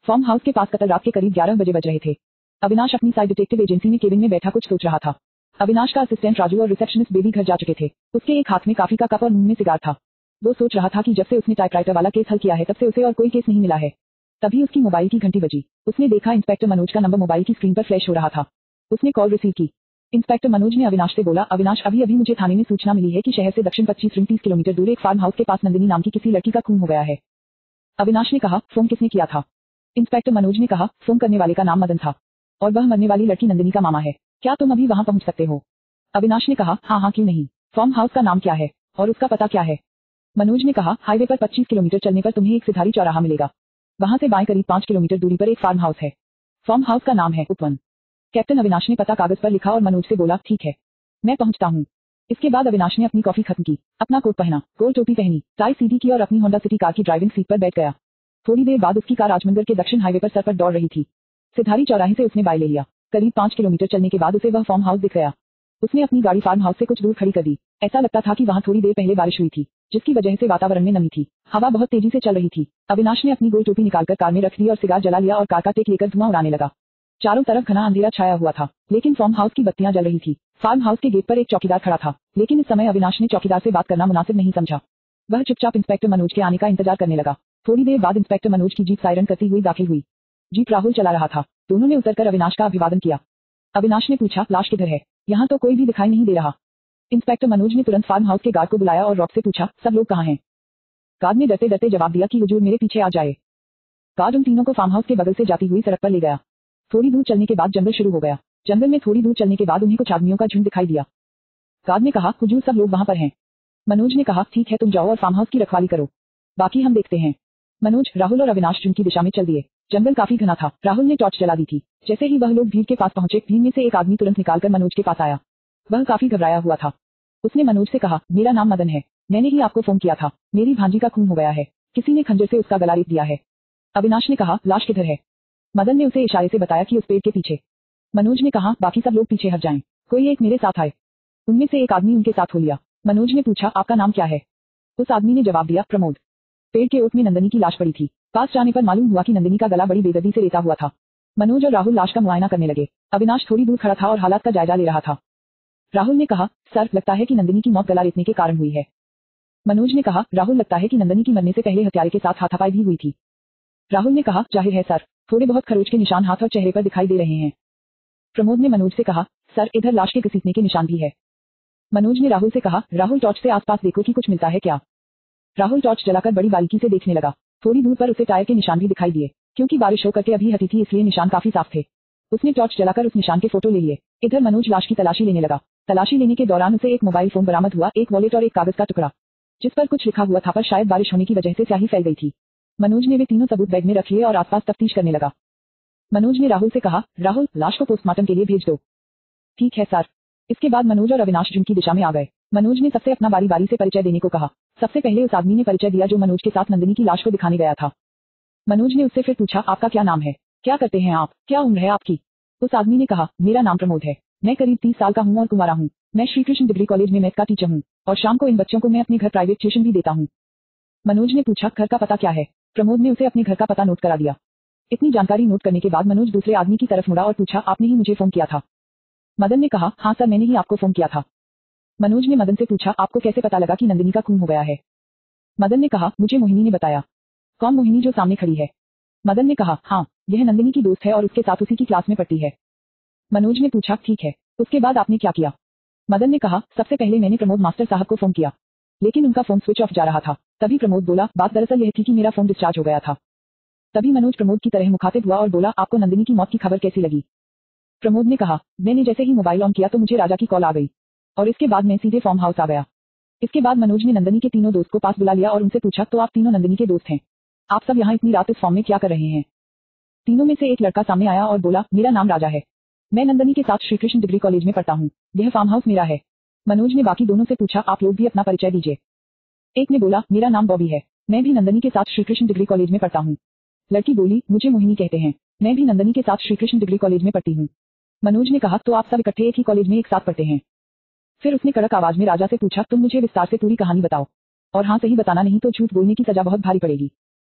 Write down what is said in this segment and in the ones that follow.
Farm house के पास कतल रात के करीब 11 बजे बज रहे थे। अविनाश अपनी साइड डिटेक्टिव एजेंसी में केबिन में बैठा कुछ सोच रहा था। अविनाश का असिस्टेंट राजू और रिसेप्शनिस्ट बेबी घर जा चुके थे। उसके एक हाथ में कॉफी का कप और मुंह में सिगार था। वो सोच रहा था कि जब से उसने टाइपराइटर वाला केस हल किया है तब से उसे और कोई केस नहीं मिला है। तभी उसकी मोबाइल की घंटी बजी। उसने देखा इंस्पेक्टर मनोज का नंबर मोबाइल की स्क्रीन पर फ्लैश हो रहा था। उसने कॉल रिसीव की। इंस्पेक्टर मनोज ने अविनाश से बोला, अविनाश अभी अभी मुझे थाने में सूचना मिली है कि शहर से दक्षिण 25-30 किलोमीटर दूर एक फार्म हाउस के पास नंदिनी नाम की किसी लड़की का खून हो गया है। अविनाश ने कहा, फोन किसने किया था? इंस्पेक्टर मनोज ने कहा, फोन करने वाले का नाम मदन था और वह मरने वाली लड़की नंदिनी का मामा है। क्या तुम अभी वहां पहुंच सकते हो? अविनाश ने कहा, हाँ क्यों नहीं। फार्म हाउस का नाम क्या है और उसका पता क्या है? मनोज ने कहा, हाईवे पर 25 किलोमीटर चलने पर तुम्हें एक सिधारी चौराहा मिलेगा। वहां से बाएं करीब 5 किलोमीटर दूरी पर एक फार्म हाउस है। फार्म हाउस का नाम है उपवन। कैप्टन अविनाश ने पता कागज पर लिखा और मनोज से बोला, ठीक है, मैं पहुंचता हूं। इसके बाद अविनाश ने अपनी कॉफी खत्म की, अपना कोट पहना, गोल टोपी पहनी, टाई सीधी की और अपनी होंडा सिटी कार की ड्राइविंग सीट पर बैठ गया। थोड़ी देर बाद उसकी कार राजमंदिर के दक्षिण हाईवे पर सर पर दौड़ रही थी। सिधारी चौराहे से उसने बाई ले लिया। करीब 5 किलोमीटर चलने के बाद उसे वह फार्म हाउस दिख गया। उसने अपनी गाड़ी फार्म हाउस से कुछ दूर खड़ी कर दी। ऐसा लगता था कि वहां थोड़ी देर पहले बारिश हुई थी, जिसकी वजह से वातावरण में नमी थी। हवा बहुत तेजी से चल रही थी। अविनाश ने अपनी गोल टोपी निकालकर कार में रख दी और सिगार जला लिया और कार का टेक लेकर धुआं उड़ाने लगा। चारों तरफ घना अंधेरा छाया हुआ था, लेकिन फार्म हाउस की बत्तियां जल रही थी। फार्म हाउस के गेट पर एक चौकीदार खड़ा था, लेकिन इस समय अविनाश ने चौकीदार से बात करना मुनासिब नहीं समझा। वह चुपचाप इंस्पेक्टर मनोज के आने का इंतजार करने लगा। थोड़ी देर बाद इंस्पेक्टर मनोज की जीप सायरन करती हुई दाखिल हुई। जीप राहुल चला रहा था। दोनों ने उतरकर अविनाश का अभिवादन किया। अविनाश ने पूछा, लाश किधर है? यहाँ तो कोई भी दिखाई नहीं दे रहा। इंस्पेक्टर मनोज ने तुरंत फार्म हाउस के गार्ड को बुलाया और रॉब से पूछा, सब लोग कहाँ हैं? गार्ड ने डरते डरते जवाब दिया कि हुजूर मेरे पीछे आ जाए। गार्ड उन तीनों को फार्म हाउस के बगल से जाती हुई सड़क पर ले गया। थोड़ी दूर चलने के बाद जंगल शुरू हो गया। जंगल में थोड़ी दूर चलने के बाद उन्हें कुछ आदमियों का झुंड दिखाई दिया। गार्ड ने कहा, हुजूर सब लोग वहां पर हैं। मनोज ने कहा, ठीक है तुम जाओ और फार्म हाउस की रखवाली करो, बाकी हम देखते हैं। मनोज, राहुल और अविनाश झुंड की दिशा में चल दिए। जंगल काफी घना था। राहुल ने टॉर्च जला दी थी। जैसे ही वह लोग भीड़ के पास पहुंचे, भीड़ में से एक आदमी तुरंत निकालकर मनोज के पास आया। वह काफी घबराया हुआ था। उसने मनोज से कहा, मेरा नाम मदन है, मैंने ही आपको फोन किया था, मेरी भांजी का खून हो गया है, किसी ने खंजर से उसका गला रेत दिया है। अविनाश ने कहा, लाश किधर है? मदन ने उसे इशारे से बताया कि उस पेड़ के पीछे। मनोज ने कहा, बाकी सब लोग पीछे हट जाएं, कोई एक मेरे साथ आए। उनमें से एक आदमी उनके साथ हो लिया। मनोज ने पूछा, आपका नाम क्या है? उस आदमी ने जवाब दिया, प्रमोद। पेड़ के ओट में नंदिनी की लाश पड़ी थी। पास जाने पर मालूम हुआ कि नंदिनी का गला बड़ी बेदर्दी से रेता हुआ था। मनोज और राहुल लाश का मुआयना करने लगे। अविनाश थोड़ी दूर खड़ा था और हालात का जायजा ले रहा था। राहुल ने कहा, सर लगता है कि नंदिनी की मौत गला रेतने के कारण हुई है। मनोज ने कहा, राहुल लगता है कि नंदिनी की मरने से पहले हत्यारे के साथ हाथापाई भी हुई थी। राहुल ने कहा, जाहिर है सर, थोड़े बहुत खरोच के निशान हाथ और चेहरे पर दिखाई दे रहे हैं। प्रमोद ने मनोज से कहा, सर इधर लाश के घसीटने के निशान भी है। मनोज ने राहुल से कहा, राहुल टॉर्च से आसपास देखो कि कुछ मिलता है क्या। राहुल टॉर्च जलाकर बड़ी बारीकी से देखने लगा। थोड़ी दूर पर उसे टायर के निशान भी दिखाई दिए। क्योंकि बारिश होकर के अभी हटी थी इसलिए निशान काफी साफ थे। उसने टॉर्च जलाकर उस निशान के फोटो ले लिए। इधर मनोज लाश की तलाशी लेने लगा। तलाशी लेने के दौरान उसे एक मोबाइल फोन बरामद हुआ, एक वॉलेट और एक कागज का टुकड़ा, जिस पर कुछ लिखा हुआ था, पर शायद बारिश होने की वजह से स्याही फैल गई थी। मनोज ने वे तीनों सबूत बैग में रख लिए और आसपास तफ्तीश करने लगा। मनोज ने राहुल से कहा, राहुल लाश को पोस्टमार्टम के लिए भेज दो। ठीक है सर। इसके बाद मनोज और अविनाश झुंड की दिशा में आ गए। मनोज ने सबसे अपना बारी बारी से परिचय देने को कहा। सबसे पहले उस आदमी ने परिचय दिया जो मनोज के साथ नंदिनी की लाश को दिखाने गया था। मनोज ने उससे फिर पूछा, आपका क्या नाम है, क्या करते हैं आप, क्या उम्र है आपकी? उस आदमी ने कहा, मेरा नाम प्रमोद है, मैं करीब 30 साल का हूँ और कुंवारा हूँ। मैं श्री कृष्ण डिग्री कॉलेज में मैथ का टीचर हूँ और शाम को इन बच्चों को मैं अपने घर प्राइवेट ट्यूशन भी देता हूँ। मनोज ने पूछा, घर का पता क्या है? प्रमोद ने उसे अपने घर का पता नोट करा दिया। इतनी जानकारी नोट करने के बाद मनोज दूसरे आदमी की तरफ मुड़ा और पूछा, आपने ही मुझे फोन किया था? मदन ने कहा, हाँ सर मैंने ही आपको फोन किया था। मनोज ने मदन से पूछा, आपको कैसे पता लगा कि नंदिनी का खून हो गया है? मदन ने कहा, मुझे मोहिनी ने बताया। कौन मोहिनी जो सामने खड़ी है? मदन ने कहा, हाँ यह नंदिनी की दोस्त है और उसके साथ उसी की क्लास में पढ़ती है। मनोज ने पूछा, ठीक है, उसके बाद आपने क्या किया? मदन ने कहा, सबसे पहले मैंने प्रमोद मास्टर साहब को फोन किया, लेकिन उनका फोन स्विच ऑफ जा रहा था। तभी प्रमोद बोला, बात दरअसल यह थी कि मेरा फोन डिस्चार्ज हो गया था। तभी मनोज प्रमोद की तरह मुखातिब हुआ और बोला, आपको नंदिनी की मौत की खबर कैसी लगी? प्रमोद ने कहा, मैंने जैसे ही मोबाइल ऑन किया तो मुझे राजा की कॉल आ गई और इसके बाद मैं सीधे फार्म हाउस आ गया। इसके बाद मनोज ने नंदिनी के तीनों दोस्त को पास बुला लिया और उनसे पूछा, तो आप तीनों नंदिनी के दोस्त हैं, आप सब यहाँ इतनी रात इस फॉर्म में क्या कर रहे हैं? तीनों में से एक लड़का सामने आया और बोला, मेरा नाम राजा है, मैं नंदिनी के साथ श्री कृष्ण डिग्री कॉलेज में पढ़ता हूँ, यह फार्म हाउस मेरा है। मनोज ने बाकी दोनों से पूछा, आप लोग भी अपना परिचय दीजिए। एक ने बोला, मेरा नाम बॉबी है, मैं भी नंदिनी के साथ श्री कृष्ण डिग्री कॉलेज में पढ़ता हूँ। लड़की बोली, मुझे मोहिनी कहते हैं, मैं भी नंदिनी के साथ श्री कृष्ण डिग्री कॉलेज में पढ़ती हूँ। मनोज ने कहा, तो आप सब इकट्ठे एक ही कॉलेज में एक साथ पढ़ते हैं? फिर उसने कड़क आवाज में राजा से पूछा, तुम मुझे विस्तार से पूरी कहानी बताओ और हाँ सही बताना, नहीं तो झूठ बोलने की सजा बहुत भारी पड़ेगी।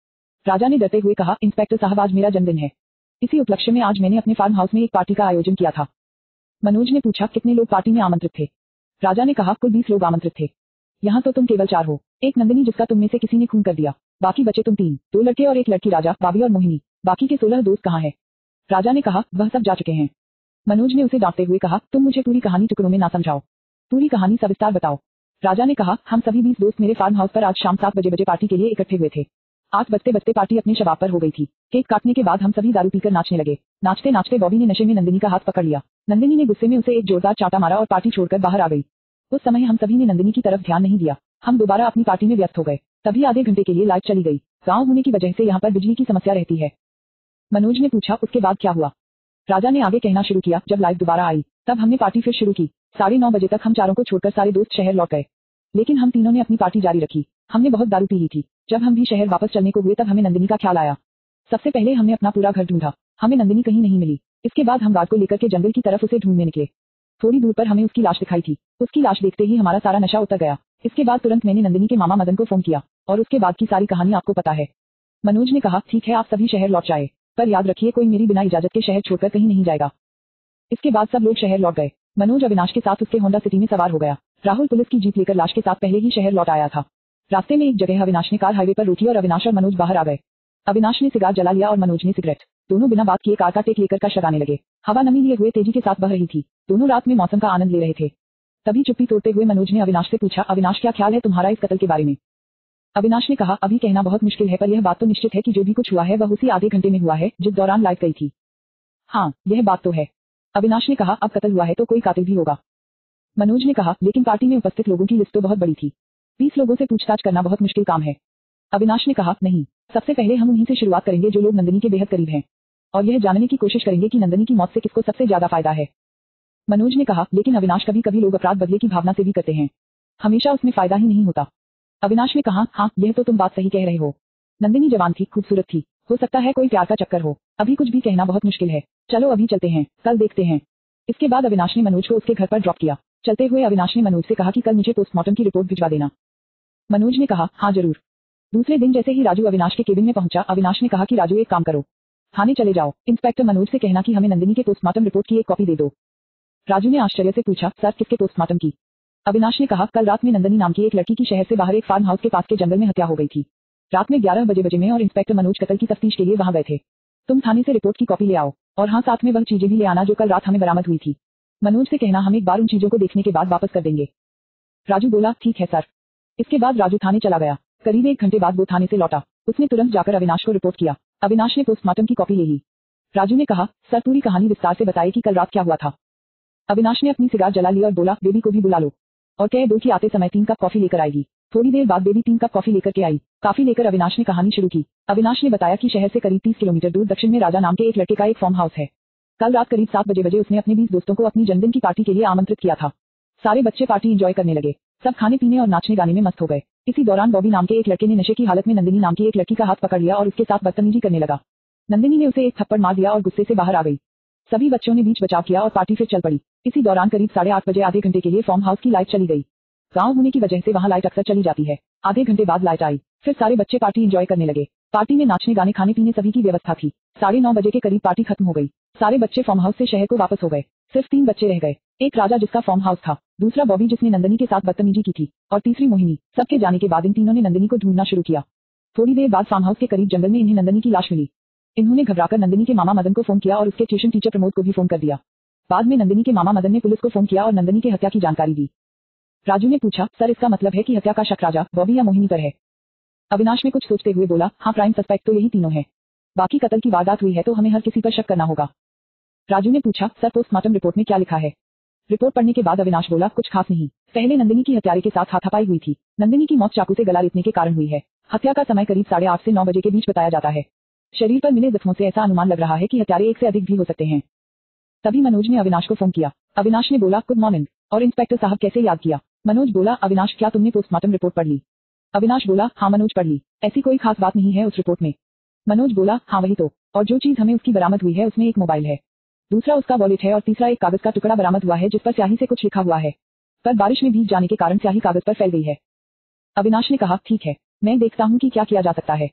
राजा ने डरते हुए कहा, इंस्पेक्टर साहब आज मेरा जन्मदिन है। इसी उपलक्ष्य में आज मैंने अपने फार्म हाउस में एक पार्टी का आयोजन किया था। मनोज ने पूछा, कितने लोग पार्टी में आमंत्रित थे? राजा ने कहा, कुल 20 लोग आमंत्रित थे। यहाँ तो तुम केवल 4 हो, एक नंदिनी जिसका तुम में से किसी ने खून कर दिया, बाकी बचे तुम 3, 2 लड़के और एक लड़की, राजा, बाबी और मोहिनी। बाकी के 16 दोस्त कहाँ हैं? राजा ने कहा, वह सब जा चुके हैं। मनोज ने उसे डांटते हुए कहा, तुम मुझे पूरी कहानी टुकड़ों में ना समझाओ, पूरी कहानी सविस्तार बताओ। राजा ने कहा, हम सभी 20 दोस्त मेरे फार्म हाउस पर आज शाम 7 बजे पार्टी के लिए इकट्ठे हुए थे। 8 बजते बजते पार्टी अपने शबाब पर हो गई थी। केक काटने के बाद हम सभी दारू पीकर नाचने लगे। नाचते नाचते बॉबी ने नशे में नंदिनी का हाथ पकड़ लिया। नंदिनी ने गुस्से में उसे एक जोरदार चांटा मारा और पार्टी छोड़कर बाहर आ गई। उस समय हम सभी ने नंदिनी की तरफ ध्यान नहीं दिया। हम दोबारा अपनी पार्टी में व्यस्त हो गए। तभी आधे घंटे के लिए लाइट चली गई। गाँव होने की वजह से यहाँ पर बिजली की समस्या रहती है। मनोज ने पूछा, उसके बाद क्या हुआ? राजा ने आगे कहना शुरू किया, जब लाइट दोबारा आई तब हमने पार्टी फिर शुरू की। 9:30 बजे तक हम चारों को छोड़कर सारे दोस्त शहर लौट गए, लेकिन हम तीनों ने अपनी पार्टी जारी रखी। हमने बहुत दारू पी ली थी। जब हम भी शहर वापस चलने को हुए तब हमें नंदिनी का ख्याल आया। सबसे पहले हमने अपना पूरा घर ढूंढा, हमें नंदिनी कहीं नहीं मिली। इसके बाद हम रात को लेकर के जंगल की तरफ उसे ढूंढने निकले। थोड़ी दूर पर हमें उसकी लाश दिखाई थी। उसकी लाश देखते ही हमारा सारा नशा उतर गया। इसके बाद तुरंत मैंने नंदिनी के मामा मदन को फोन किया और उसके बाद की सारी कहानी आपको पता है। मनोज ने कहा, ठीक है, आप सभी शहर लौट जाए, पर याद रखिए कोई मेरी बिना इजाजत के शहर छोड़कर कहीं नहीं जाएगा। इसके बाद सब लोग शहर लौट गए। मनोज अविनाश के साथ उसके होंडा सिटी में सवार हो गया। राहुल पुलिस की जीप लेकर लाश के साथ पहले ही शहर लौट आया था। रास्ते में एक जगह अविनाश ने कार हाईवे पर रोकी और अविनाश और मनोज बाहर आ गए। अविनाश ने सिगार जला लिया और मनोज ने सिगरेट। दोनों बिना बात किए कार का टेक लेकर कश लगाने लगे। हवा नमी लिए हुए तेजी के साथ बह रही थी। दोनों रात में मौसम का आनंद ले रहे थे। तभी चुप्पी तोड़ते हुए मनोज ने अविनाश से पूछा, अविनाश क्या ख्याल है तुम्हारा इस कत्ल के बारे में? अविनाश ने कहा, अभी कहना बहुत मुश्किल है, पर यह बात तो निश्चित है कि जो भी कुछ हुआ है वह उसी आधे घंटे में हुआ है जिस दौरान लाइट गई थी। हाँ, यह बात तो है। अविनाश ने कहा, अब कत्ल हुआ है तो कोई कातिल भी होगा। मनोज ने कहा, लेकिन पार्टी में उपस्थित लोगों की लिस्ट तो बहुत बड़ी थी। 20 लोगों से पूछताछ करना बहुत मुश्किल काम है। अविनाश ने कहा, नहीं, सबसे पहले हम उन्हीं से शुरुआत करेंगे जो लोग नंदिनी के बेहद करीब हैं, और यह जानने की कोशिश करेंगे कि नंदिनी की मौत से किसको सबसे ज्यादा फायदा है। मनोज ने कहा, लेकिन अविनाश, कभी कभी लोग अपराध बदले की भावना से भी करते हैं, हमेशा उसमें फायदा ही नहीं होता। अविनाश ने कहा, हाँ, यह तो तुम बात सही कह रहे हो। नंदिनी जवान थी, खूबसूरत थी, हो सकता है कोई प्यार का चक्कर हो। अभी कुछ भी कहना बहुत मुश्किल है। चलो अभी चलते हैं, कल देखते हैं। इसके बाद अविनाश ने मनोज को उसके घर पर ड्रॉप किया। चलते हुए अविनाश ने मनोज से कहा कि कल मुझे पोस्टमार्टम की रिपोर्ट भिजवा देना। मनोज ने कहा, हाँ जरूर। दूसरे दिन जैसे ही राजू अविनाश के केबिन में पहुंचा, अविनाश ने कहा कि राजू एक काम करो, थाने चले जाओ, इंस्पेक्टर मनोज से कहना कि हमें नंदिनी के पोस्टमार्टम रिपोर्ट की एक कॉपी दे दो। राजू ने आश्चर्य से पूछा, सर किसके पोस्टमार्टम की? अविनाश ने कहा, कल रात में नंदिनी नाम की एक लड़की की शहर से बाहर एक फार्म हाउस के पास के जंगल में हत्या हो गई थी। रात में 11 बजे में और इंस्पेक्टर मनोज कत्ल की तफ्तीश के लिए वहां गए थे। तुम थाने से रिपोर्ट की कॉपी ले आओ, और हाँ, साथ में वह चीजें भी ले आना जो कल रात हमें बरामद हुई थी। मनोज से कहना हम एक बार उन चीजों को देखने के बाद वापस कर देंगे। राजू बोला, ठीक है सर। इसके बाद राजू थाने चला गया। करीब 1 घंटे बाद वो थाने से लौटा। उसने तुरंत जाकर अविनाश को रिपोर्ट किया। अविनाश ने पोस्टमार्टम की कॉपी ले ली। राजू ने कहा, सर पूरी कहानी विस्तार से बताइए कि कल रात क्या हुआ था। अविनाश ने अपनी सिगार जला ली और बोला, बेबी को भी बुला लो, और कह दो कि आते समय 3 कप कॉफी लेकर आएगी। थोड़ी देर बाद बेबी 3 कप कॉफी लेकर के आई। कॉफी लेकर अविनाश ने कहानी शुरू की। अविनाश ने बताया कि शहर से करीब 30 किलोमीटर दूर दक्षिण में राजा नाम के एक लड़के का एक फार्म हाउस है। कल रात करीब 7 बजे उसने अपने 20 दोस्तों को अपनी जन्मदिन की पार्टी के लिए आमंत्रित किया था। सारे बच्चे पार्टी एंजॉय करने लगे। सब खाने पीने और नाचने गाने में मस्त हो गए। इसी दौरान बॉबी नाम के एक लड़के ने नशे की हालत में नंदिनी नाम की एक लड़की का हाथ पकड़ लिया और उसके साथ बदतमीजी करने लगा। नंदिनी ने उसे एक थप्पड़ मार दिया और गुस्से से बाहर आ गई। सभी बच्चों ने बीच बचाव किया और पार्टी फिर चल पड़ी। इसी दौरान करीब 8:30 बजे आधे घंटे के लिए फार्म हाउस की लाइट चली गई। गांव होने की वजह से वहां लाइट अक्सर चली जाती है। आधे घंटे बाद लाइट आई। फिर सारे बच्चे पार्टी एंजॉय करने लगे। पार्टी में नाचने गाने खाने पीने सभी की व्यवस्था थी। 9:30 बजे के करीब पार्टी खत्म हो गई। सारे बच्चे फार्म हाउस से शहर को वापस हो गए। सिर्फ 3 बच्चे रह गए। एक राजा जिसका फार्म हाउस था, दूसरा बॉबी जिसने नंदिनी के साथ बदतमीजी की थी, और तीसरी मोहिनी। सबके जाने के बाद इन तीनों ने नंदिनी को ढूंढना शुरू किया। थोड़ी देर बाद फार्म हाउस के करीब जंगल में इन्हें नंदिनी की लाश मिली। इन्होंने घबराकर नंदिनी के मामा मदन को फोन किया और उसके ट्यूशन टीचर प्रमोद को भी फोन कर दिया। बाद में नंदिनी के मामा मदन ने पुलिस को फोन किया और नंदिनी की हत्या की जानकारी दी। राजू ने पूछा, सर इसका मतलब है कि हत्या का शक राजा, बॉबी या मोहिनी पर है? अविनाश ने कुछ सोचते हुए बोला, हाँ, प्राइम सस्पेक्ट तो यही तीनों है। बाकी कत्ल की वारदात हुई है तो हमें हर किसी पर शक करना होगा। राजू ने पूछा, सर पोस्टमार्टम रिपोर्ट में क्या लिखा है? रिपोर्ट पढ़ने के बाद अविनाश बोला, कुछ खास नहीं। पहले नंदिनी की हत्यारे के साथ हाथापाई हुई थी। नंदिनी की मौत चाकू से गला रितने के कारण हुई है। हत्या का समय करीब 8:30 से 9 बजे के बीच बताया जाता है। शरीर पर मिले जख्मों से ऐसा अनुमान लग रहा है कि हत्यारे 1 से अधिक भी हो सकते हैं। तभी मनोज ने अविनाश को फोन किया। अविनाश ने बोला, गुड मॉर्निंग, और इंस्पेक्टर साहब कैसे याद किया? मनोज बोला, अविनाश क्या तुमने पोस्टमार्टम रिपोर्ट पढ़ ली? अविनाश बोला, हाँ मनोज पढ़ ली। ऐसी कोई खास बात नहीं है उस रिपोर्ट में। मनोज बोला, हाँ वही तो, और जो चीज हमें उसकी बरामद हुई है उसमें एक मोबाइल है, दूसरा उसका वॉलेट है और तीसरा एक कागज का टुकड़ा बरामद हुआ है जिस पर स्याही से कुछ लिखा हुआ है, पर बारिश में भीग जाने के कारण स्याही कागज पर फैल गई है। अविनाश ने कहा, ठीक है, मैं देखता हूँ कि क्या किया जा सकता है।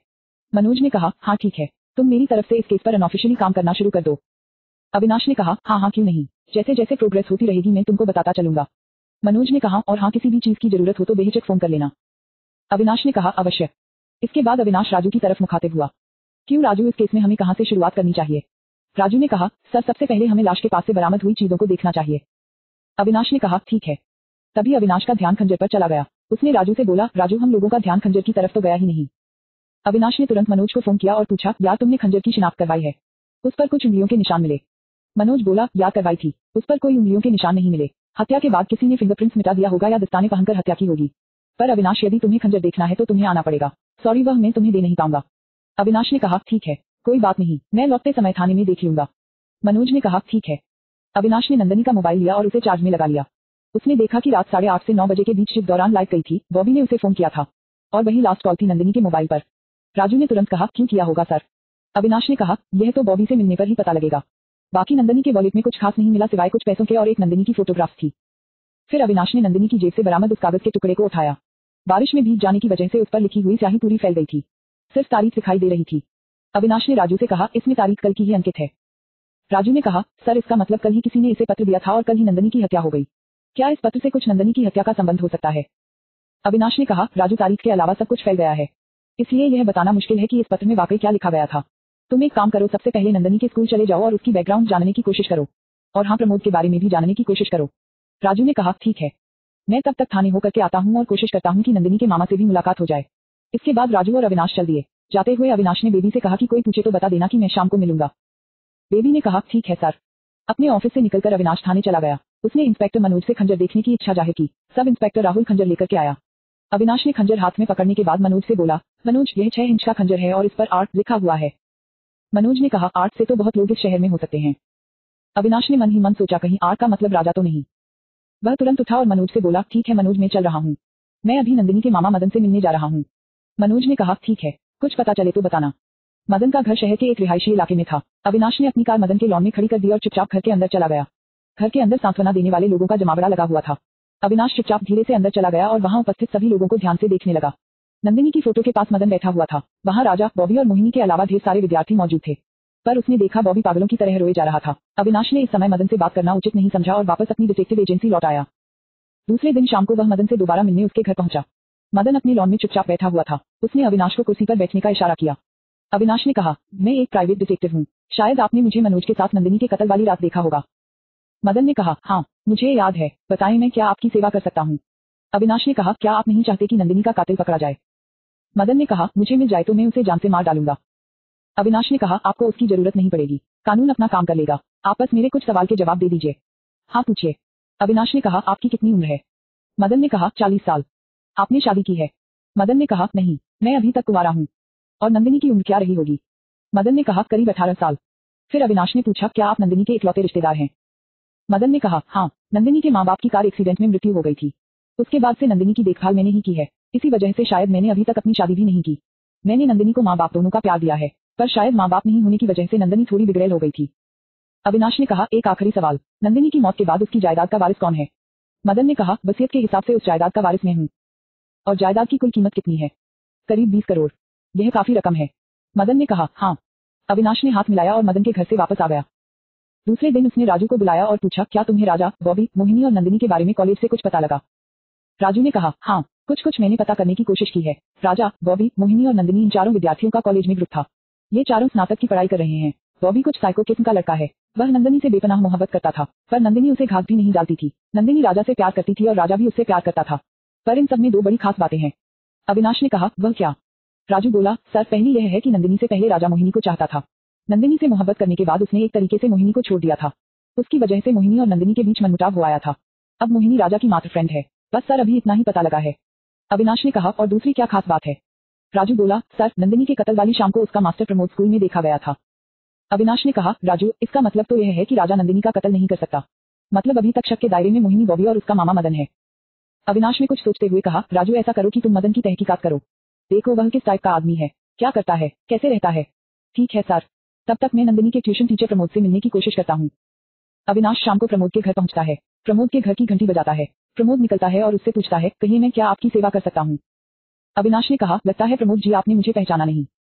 मनोज ने कहा, हाँ ठीक है, तुम मेरी तरफ से इस केस पर अनऑफिशियली काम करना शुरू कर दो। अविनाश ने कहा, हाँ क्यों नहीं, जैसे जैसे प्रोग्रेस होती रहेगी मैं तुमको बताता चलूंगा। मनोज ने कहा, और हाँ किसी भी चीज की जरूरत हो तो बेहिचक फोन कर लेना। अविनाश ने कहा, अवश्य। इसके बाद अविनाश राजू की तरफ मुखातिब हुआ। क्यों राजू, इस केस में हमें कहां से शुरुआत करनी चाहिए? राजू ने कहा, सर सबसे पहले हमें लाश के पास से बरामद हुई चीजों को देखना चाहिए। अविनाश ने कहा, ठीक है। तभी अविनाश का ध्यान खंजर पर चला गया। उसने राजू से बोला, राजू हम लोगों का ध्यान खंजर की तरफ तो गया ही नहीं। अविनाश ने तुरंत मनोज को फोन किया और पूछा, यार तुमने खंजर की शिनाख्त करवाई है? उस पर कुछ उंगलियों के निशान मिले। मनोज बोला, यार करवाई थी, उस पर कोई उंगलियों के निशान नहीं मिले। हत्या के बाद किसी ने फिंगरप्रिंट्स मिटा दिया होगा या दस्ताने पहनकर हत्या की होगी। पर अविनाश यदि तुम्हें खंजर देखना है तो तुम्हें आना पड़ेगा। सॉरी वह मैं तुम्हें दे नहीं पाऊंगा। अविनाश ने कहा, ठीक है, कोई बात नहीं, मैं लौटते समय थाने में देख लूंगा। मनोज ने कहा, ठीक है। अविनाश ने नंदनी का मोबाइल लिया और उसे चार्ज में लगा लिया। उसने देखा कि रात 8:30 से 9 बजे के बीच शिफ्ट दौरान लाइट गई थी। बॉबी ने उसे फोन किया था और वही लास्ट कॉल थी नंदनी के मोबाइल पर। राजू ने तुरंत कहा, क्यों किया होगा सर? अविनाश ने कहा, यह तो बॉबी से मिलने पर ही पता लगेगा। बाकी नंदनी के वॉलेट में कुछ खास नहीं मिला सिवाय कुछ पैसों के और एक नंदनी की फोटोग्राफ थी। फिर अविनाश ने नंदनी की जेब से बरामद उस कागज के टुकड़े को उठाया। बारिश में भीग जाने की वजह से उस पर लिखी हुई स्याही पूरी फैल गई थी। सिर्फ तारीख दिखाई दे रही थी। अविनाश ने राजू से कहा, इसमें तारीख कल की ही अंकित है। राजू ने कहा, सर इसका मतलब कल ही किसी ने इसे पत्र दिया था और कल ही नंदनी की हत्या हो गई। क्या इस पत्र से कुछ नंदनी की हत्या का संबंध हो सकता है? अविनाश ने कहा, राजू तारीख के अलावा सब कुछ फैल गया है, इसलिए यह बताना मुश्किल है कि इस पत्र में वाकई क्या लिखा गया था। तुम एक काम करो, सबसे पहले नंदनी के स्कूल चले जाओ और उसकी बैकग्राउंड जानने की कोशिश करो। और हाँ, प्रमोद के बारे में भी जानने की कोशिश करो। राजू ने कहा, ठीक है, मैं तब तक थाने होकर के आता हूँ और कोशिश करता हूँ कि नंदनी के मामा से भी मुलाकात हो जाए। इसके बाद राजू और अविनाश चल दिए। जाते हुए अविनाश ने बेबी से कहा कि कोई पूछे तो बता देना कि मैं शाम को मिलूंगा। बेबी ने कहा, ठीक है सर। अपने ऑफिस से निकलकर अविनाश थाने चला गया। उसने इंस्पेक्टर मनोज से खंजर देखने की इच्छा जाहिर की। सब इंस्पेक्टर राहुल खंजर लेकर के आया। अविनाश ने खंजर हाथ में पकड़ने के बाद मनोज से बोला, मनोज यह 6 इंच का खंजर है और इस पर आर्ट लिखा हुआ है। मनोज ने कहा, आर्ट से तो बहुत लोग इस शहर में हो सकते हैं। अविनाश ने मन ही मन सोचा, कहीं आर्ट का मतलब राजा तो नहीं। वह तुरंत उठा और मनोज से बोला, ठीक है मनोज मैं चल रहा हूँ, मैं अभी नंदिनी के मामा मदन से मिलने जा रहा हूँ। मनोज ने कहा, ठीक है, कुछ पता चले तो बताना। मदन का घर शहर के एक रिहायशी इलाके में था। अविनाश ने अपनी कार मदन के लॉन में खड़ी कर दी और चुपचाप घर के अंदर चला गया। घर के अंदर सांत्वना देने वाले लोगों का जमावड़ा लगा हुआ था। अविनाश चुपचाप धीरे से अंदर चला गया और वहां उपस्थित सभी लोगों को ध्यान से देखने लगा। नंदिनी की फोटो के पास मदन बैठा हुआ था। वहां राजा, बॉबी और मोहिनी के अलावा ढेर सारे विद्यार्थी मौजूद थे। पर उसने देखा बॉबी पागलों की तरह रोए जा रहा था। अविनाश ने इस समय मदन से बात करना उचित नहीं समझा और वापस अपनी डिटेक्टिव एजेंसी लौट आया। दूसरे दिन शाम को वह मदन से दोबारा मिलने उसके घर पहुंचा। मदन अपने लॉन में चुपचाप बैठा हुआ था। उसने अविनाश को कुर्सी पर बैठने का इशारा किया। अविनाश ने कहा, मैं एक प्राइवेट डिटेक्टिव हूँ, शायद आपने मुझे मनोज के साथ नंदिनी के कत्ल वाली रात देखा होगा। मदन ने कहा, हाँ मुझे याद है, बताएं मैं क्या आपकी सेवा कर सकता हूँ। अविनाश ने कहा, क्या आप नहीं चाहते कि नंदिनी का कातिल पकड़ा जाए? मदन ने कहा, मुझे मिल जाए तो मैं उसे जान से मार डालूंगा। अविनाश ने कहा, आपको उसकी जरूरत नहीं पड़ेगी, कानून अपना काम कर लेगा, आप बस मेरे कुछ सवाल के जवाब दे दीजिए। हाँ पूछिए। अविनाश ने कहा, आपकी कितनी उम्र है? मदन ने कहा, 40 साल। आपने शादी की है? मदन ने कहा, नहीं, मैं अभी तक कुंवारा हूँ। और नंदिनी की उम्र क्या रही होगी? मदन ने कहा, करीब 18 साल। फिर अविनाश ने पूछा, क्या आप नंदिनी के इकलौते रिश्तेदार हैं? मदन ने कहा, हाँ, नंदिनी के माँ बाप की कार एक्सीडेंट में मृत्यु हो गई थी। उसके बाद से नंदिनी की देखभाल मैंने ही की है, इसी वजह से शायद मैंने अभी तक अपनी शादी भी नहीं की। मैंने नंदिनी को माँ बाप दोनों का प्यार दिया है, पर शायद माँ बाप नहीं होने की वजह से नंदिनी थोड़ी बिगड़ैल हो गई थी। अविनाश ने कहा, एक आखिरी सवाल, नंदिनी की मौत के बाद उसकी जायदाद का वारिस कौन है? मदन ने कहा, वसीयत के हिसाब से उस जायदाद का वारिस मैं हूँ। और जायदाद की कुल कीमत कितनी है? करीब 20 करोड़। यह काफी रकम है। मदन ने कहा, हाँ। अविनाश ने हाथ मिलाया और मदन के घर से वापस आ गया। दूसरे दिन उसने राजू को बुलाया और पूछा, क्या तुम्हें राजा, बॉबी, मोहिनी और नंदिनी के बारे में कॉलेज से कुछ पता लगा? राजू ने कहा, हाँ, कुछ मैंने पता करने की कोशिश की है। राजा, बॉबी, मोहिनी और नंदिनी इन चारों विद्यार्थियों का कॉलेज में ग्रुप था। ये चारों स्नातक की पढ़ाई कर रहे हैं। बॉबी कुछ साइको किस्म का लड़का है। वह नंदिनी से बेपनाह मोहब्बत करता था, पर नंदिनी उसे घास भी नहीं डालती थी। नंदिनी राजा से प्यार करती थी और राजा भी उससे प्यार करता था। पर इन सब में 2 बड़ी खास बातें हैं। अविनाश ने कहा, वह क्या? राजू बोला, सर पहली यह है कि नंदिनी से पहले राजा मोहिनी को चाहता था। नंदिनी से मोहब्बत करने के बाद उसने एक तरीके से मोहिनी को छोड़ दिया था। उसकी वजह से मोहिनी और नंदिनी के बीच मनमुटाव हो आया था। अब मोहिनी राजा की मात्र फ्रेंड है। बस सर अभी इतना ही पता लगा है। अविनाश ने कहा, और दूसरी क्या खास बात है? राजू बोला, सर नंदिनी के कत्ल वाली शाम को उसका मास्टर प्रमोद स्कूल में देखा गया था। अविनाश ने कहा, राजू इसका मतलब तो यह है कि राजा नंदिनी का कत्ल नहीं कर सकता। मतलब अभी तक शक के दायरे में मोहिनी, बॉबी और उसका मामा मदन है। अविनाश ने कुछ सोचते हुए कहा, राजू ऐसा करो कि तुम मदन की तहकीकात करो। देखो वह किस टाइप का आदमी है, क्या करता है, कैसे रहता है। ठीक है सर, तब तक मैं नंदिनी के ट्यूशन टीचर प्रमोद से मिलने की कोशिश करता हूँ। अविनाश शाम को प्रमोद के घर पहुंचता है। प्रमोद के घर की घंटी बजाता है। प्रमोद निकलता है और उससे पूछता है, कहिए मैं क्या आपकी सेवा कर सकता हूँ? अविनाश ने कहा, लगता है प्रमोद जी आपने मुझे पहचाना नहीं।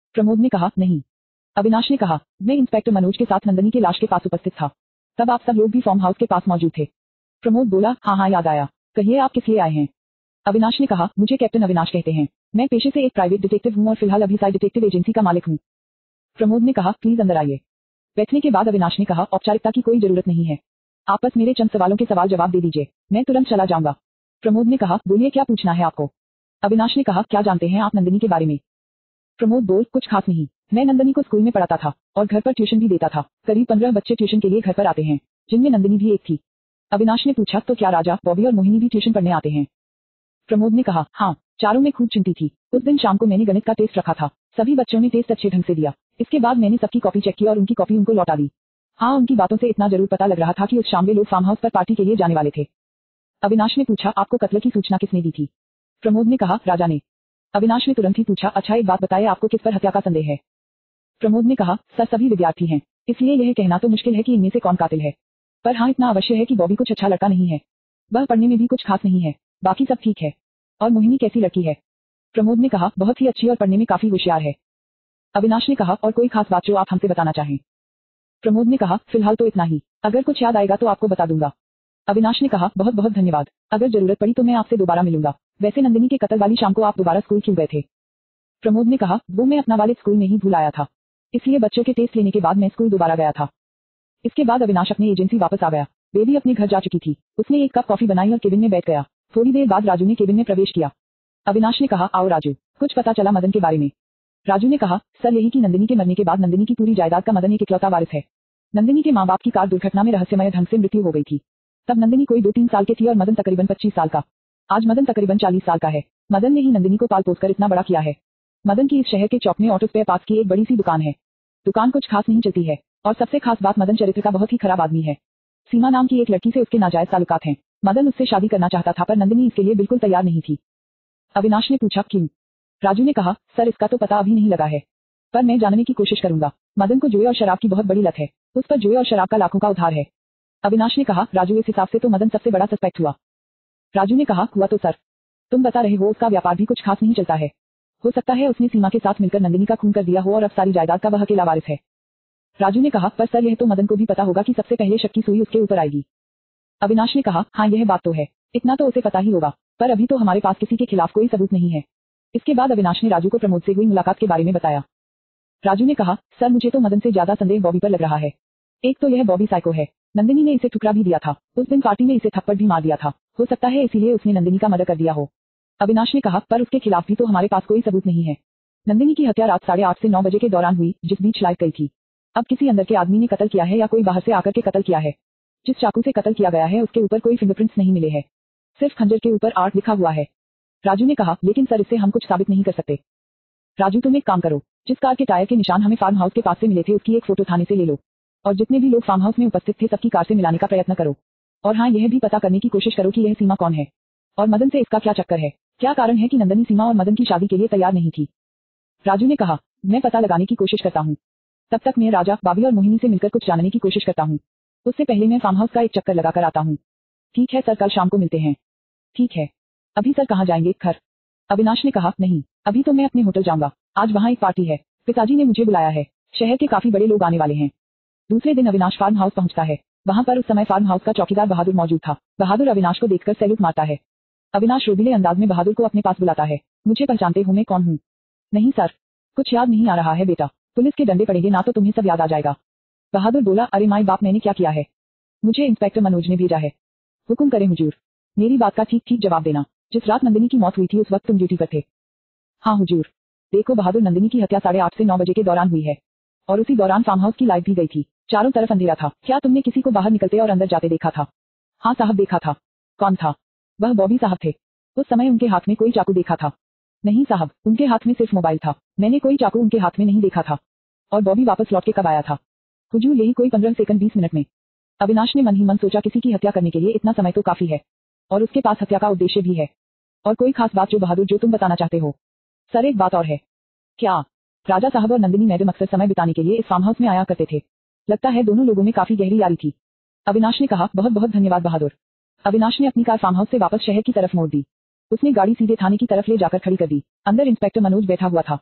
प्रमोद ने कहा, नहीं। अविनाश ने कहा, मैं इंस्पेक्टर मनोज के साथ नंदिनी की लाश के पास उपस्थित था। तब आप सब लोग भी फार्म हाउस के पास मौजूद थे। प्रमोद बोला, हाँ हाँ याद आया। कहिए आप किस लिए आए हैं? अविनाश ने कहा, मुझे कैप्टन अविनाश कहते हैं। मैं पेशे से एक प्राइवेट डिटेक्टिव हूँ और फिलहाल अभी साइड डिटेक्टिव एजेंसी का मालिक हूँ। प्रमोद ने कहा, प्लीज अंदर आइए। बैठने के बाद अविनाश ने कहा, औपचारिकता की कोई जरूरत नहीं है। आप बस मेरे चंद सवालों के सवाल जवाब दे दीजिए, मैं तुरंत चला जाऊंगा। प्रमोद ने कहा, बोलिए क्या पूछना है आपको? अविनाश ने कहा, क्या जानते हैं आप नंदिनी के बारे में? प्रमोद बोल, कुछ खास नहीं। मैं नंदिनी को स्कूल में पढ़ाता था और घर पर ट्यूशन भी देता था। करीब 15 बच्चे ट्यूशन के लिए घर पर आते हैं, जिनमें नंदिनी भी एक थी। अविनाश ने पूछा, तो क्या राजा, बॉबी और मोहिनी भी ट्यूशन पढ़ने आते हैं? प्रमोद ने कहा, हाँ, चारों में खूब चिंती थी। उस दिन शाम को मैंने गणित का टेस्ट रखा था। सभी बच्चों ने टेस्ट अच्छे ढंग से दिया। इसके बाद मैंने सबकी कॉपी चेक की और उनकी कॉपी उनको लौटा दी। हाँ, उनकी बातों से इतना जरूर पता लग रहा था कि उस शाम वे लोग फार्म हाउस पर पार्टी के लिए जाने वाले थे। अविनाश ने पूछा, आपको कत्ल की सूचना किसने दी थी? प्रमोद ने कहा, राजा ने। अविनाश ने तुरंत ही पूछा, अच्छा एक बात बताइए, आपको किस पर हत्या का संदेह है? प्रमोद ने कहा, सर सभी विद्यार्थी हैं, इसलिए यह कहना तो मुश्किल है कि इनमें से कौन कातिल है। पर हाँ, इतना अवश्य है कि बॉबी कुछ अच्छा लड़का नहीं है। वह पढ़ने में भी कुछ खास नहीं है, बाकी सब ठीक है। और मोहिनी कैसी लड़की है? प्रमोद ने कहा, बहुत ही अच्छी और पढ़ने में काफी होशियार है। अविनाश ने कहा, और कोई खास बात जो आप हमसे बताना चाहें? प्रमोद ने कहा, फिलहाल तो इतना ही, अगर कुछ याद आएगा तो आपको बता दूंगा। अविनाश ने कहा, बहुत बहुत धन्यवाद, अगर जरूरत पड़ी तो मैं आपसे दोबारा मिलूंगा। वैसे नंदिनी के कत्ल वाली शाम को आप दोबारा स्कूल क्यों गए थे? प्रमोद ने कहा, वो मैं अपना वालिद स्कूल में ही भूल आया था, इसलिए बच्चों के टेस्ट लेने के बाद मैं स्कूल दोबारा गया था। इसके बाद अविनाश अपनी एजेंसी वापस आ गया। बेबी अपने घर जा चुकी थी। उसने एक कप कॉफी बनाई और केबिन में बैठ गया। थोड़ी देर बाद राजू ने केबिन में प्रवेश किया। अविनाश ने कहा, आओ राजू, कुछ पता चला मदन के बारे में? राजू ने कहा, सर यही कि नंदिनी के मरने के बाद नंदिनी की पूरी जायदाद का मदन एक इकलौता वारिस है। नंदिनी के माँ बाप की कार दुर्घटना में रहस्यमय ढंग से मृत्यु हो गई थी। तब नंदिनी कोई 2-3 साल की थी और मदन तकरीबन 25 साल का। आज मदन तकरीबन 40 साल का है। मदन ने ही नंदिनी को पाल पोस कर इतना बड़ा किया है। मदन की इस शहर के चौक में ऑटो स्पेयर पार्ट्स की एक बड़ी सी दुकान है। दुकान कुछ खास नहीं चलती है और सबसे खास बात, मदन चरित्र का बहुत ही खराब आदमी है। सीमा नाम की एक लड़की से उसके नाजायज ताल्लुकात हैं। मदन उससे शादी करना चाहता था पर नंदिनी इसके लिए बिल्कुल तैयार नहीं थी। अविनाश ने पूछा, क्यों? राजू ने कहा, सर इसका तो पता अभी नहीं लगा है, पर मैं जानने की कोशिश करूंगा। मदन को जुए और शराब की बहुत बड़ी लत है। उस पर जुए और शराब का लाखों का उधार है। अविनाश ने कहा, राजू इस हिसाब से तो मदन सबसे बड़ा सस्पेक्ट हुआ। राजू ने कहा, हुआ तो सर, तुम बता रहे हो उसका व्यापार भी कुछ खास नहीं चलता है। हो सकता है उसने सीमा के साथ मिलकर नंदिनी का खून कर दिया हो और अब सारी जायदाद का वह अकेला वारिस है। राजू ने कहा, पर सर यह तो मदन को भी पता होगा कि सबसे पहले शक की सुई उसके ऊपर आएगी। अविनाश ने कहा, हाँ यह बात तो है, इतना तो उसे पता ही होगा, पर अभी तो हमारे पास किसी के खिलाफ कोई सबूत नहीं है। इसके बाद अविनाश ने राजू को प्रमोद से हुई मुलाकात के बारे में बताया। राजू ने कहा, सर मुझे तो मदन से ज्यादा संदेह बॉबी पर लग रहा है। एक तो यह बॉबी साइको है। नंदिनी ने इसे ठुकरा भी दिया था। उस दिन पार्टी में इसे थप्पड़ भी मार दिया था। हो सकता है इसीलिए उसने नंदिनी का मर्डर कर दिया हो। अविनाश ने कहा, पर उसके खिलाफ भी तो हमारे पास कोई सबूत नहीं है। नंदिनी की हत्या रात 8:30 से 9 बजे के दौरान हुई, जिस बीच लाइट गई थी। अब किसी अंदर के आदमी ने कत्ल किया है या कोई बाहर से आकर के कत्ल किया है। जिस चाकू से कत्ल किया गया है उसके ऊपर कोई फिंगरप्रिंट्स नहीं मिले हैं, सिर्फ खंजर के ऊपर 8 लिखा हुआ है। राजू ने कहा, लेकिन सर इससे हम कुछ साबित नहीं कर सकते। राजू तुम एक काम करो, जिस कार के टायर के निशान हमें फार्म हाउस के पास से मिले थे उसकी एक फोटो थाने से ले लो और जितने भी लोग फार्म हाउस में उपस्थित थे सबकी कार से मिलाने का प्रयत्न करो। और हाँ, यह भी पता करने की कोशिश करो कि यह सीमा कौन है और मदन से इसका क्या चक्कर है। क्या कारण है कि नंदिनी सीमा और मदन की शादी के लिए तैयार नहीं थी? राजू ने कहा, मैं पता लगाने की कोशिश करता हूँ। तब तक मैं राजा, बॉबी और मोहिनी से मिलकर कुछ जानने की कोशिश करता हूँ। उससे पहले मैं फार्म हाउस का एक चक्कर लगा कर आता हूँ। ठीक है सर, कल शाम को मिलते हैं। ठीक है। अभी सर कहाँ जाएंगे? घर? अविनाश ने कहा, नहीं, अभी तो मैं अपने होटल जाऊंगा। आज वहाँ एक पार्टी है, पिताजी ने मुझे बुलाया है। शहर के काफी बड़े लोग आने वाले हैं। दूसरे दिन अविनाश फार्म हाउस पहुंचता है। वहाँ पर उस समय फार्म हाउस का चौकीदार बहादुर मौजूद था। बहादुर अविनाश को देखकर सैल्यूट मारता है। अविनाश रोबीले अंदाज में बहादुर को अपने पास बुलाता है। मुझे पहचानते हो मैं कौन हूँ? नहीं सर, कुछ याद नहीं आ रहा है बेटा। पुलिस के डंडे पड़ेंगे ना तो तुम्हें सब याद आ जाएगा। बहादुर बोला, अरे माई बाप, मैंने क्या किया है? मुझे इंस्पेक्टर मनोज ने भेजा है। हुकुम करें हुजूर। मेरी बात का ठीक ठीक जवाब देना। जिस रात नंदिनी की मौत हुई थी उस वक्त तुम ड्यूटी पर थे? हाँ हुजूर। देखो बहादुर, नंदिनी की हत्या 8:30 से 9 बजे के दौरान हुई है और उसी दौरान फार्म हाउस की लाइट भी गई थी। चारों तरफ अंधेरा था। क्या तुमने किसी को बाहर निकलते और अंदर जाते देखा था? हाँ साहब, देखा था। कौन था? वह बॉबी साहब थे। उस समय उनके हाथ में कोई चाकू देखा था? नहीं साहब, उनके हाथ में सिर्फ मोबाइल था। मैंने कोई चाकू उनके हाथ में नहीं देखा था। और बॉबी वापस लौट के कब आया था? हुजूर यही कोई 15 सेकंड 20 मिनट में। अविनाश ने मन ही मन सोचा, किसी की हत्या करने के लिए इतना समय तो काफी है और उसके पास हत्या का उद्देश्य भी है। और कोई खास बात जो बहादुर जो तुम बताना चाहते हो? सर एक बात और है। क्या? राजा साहब और नंदिनी मैडम अक्सर समय बिताने के लिए इस फार्म हाउस में आया करते थे। लगता है दोनों लोगों में काफी गहरी यारी थी। अविनाश ने कहा, बहुत बहुत धन्यवाद बहादुर। अविनाश ने अपनी कार फार्म हाउस से वापस शहर की तरफ मोड़ दी। उसने गाड़ी सीधे थाने की तरफ ले जाकर खड़ी कर दी। अंदर इंस्पेक्टर मनोज बैठा हुआ था।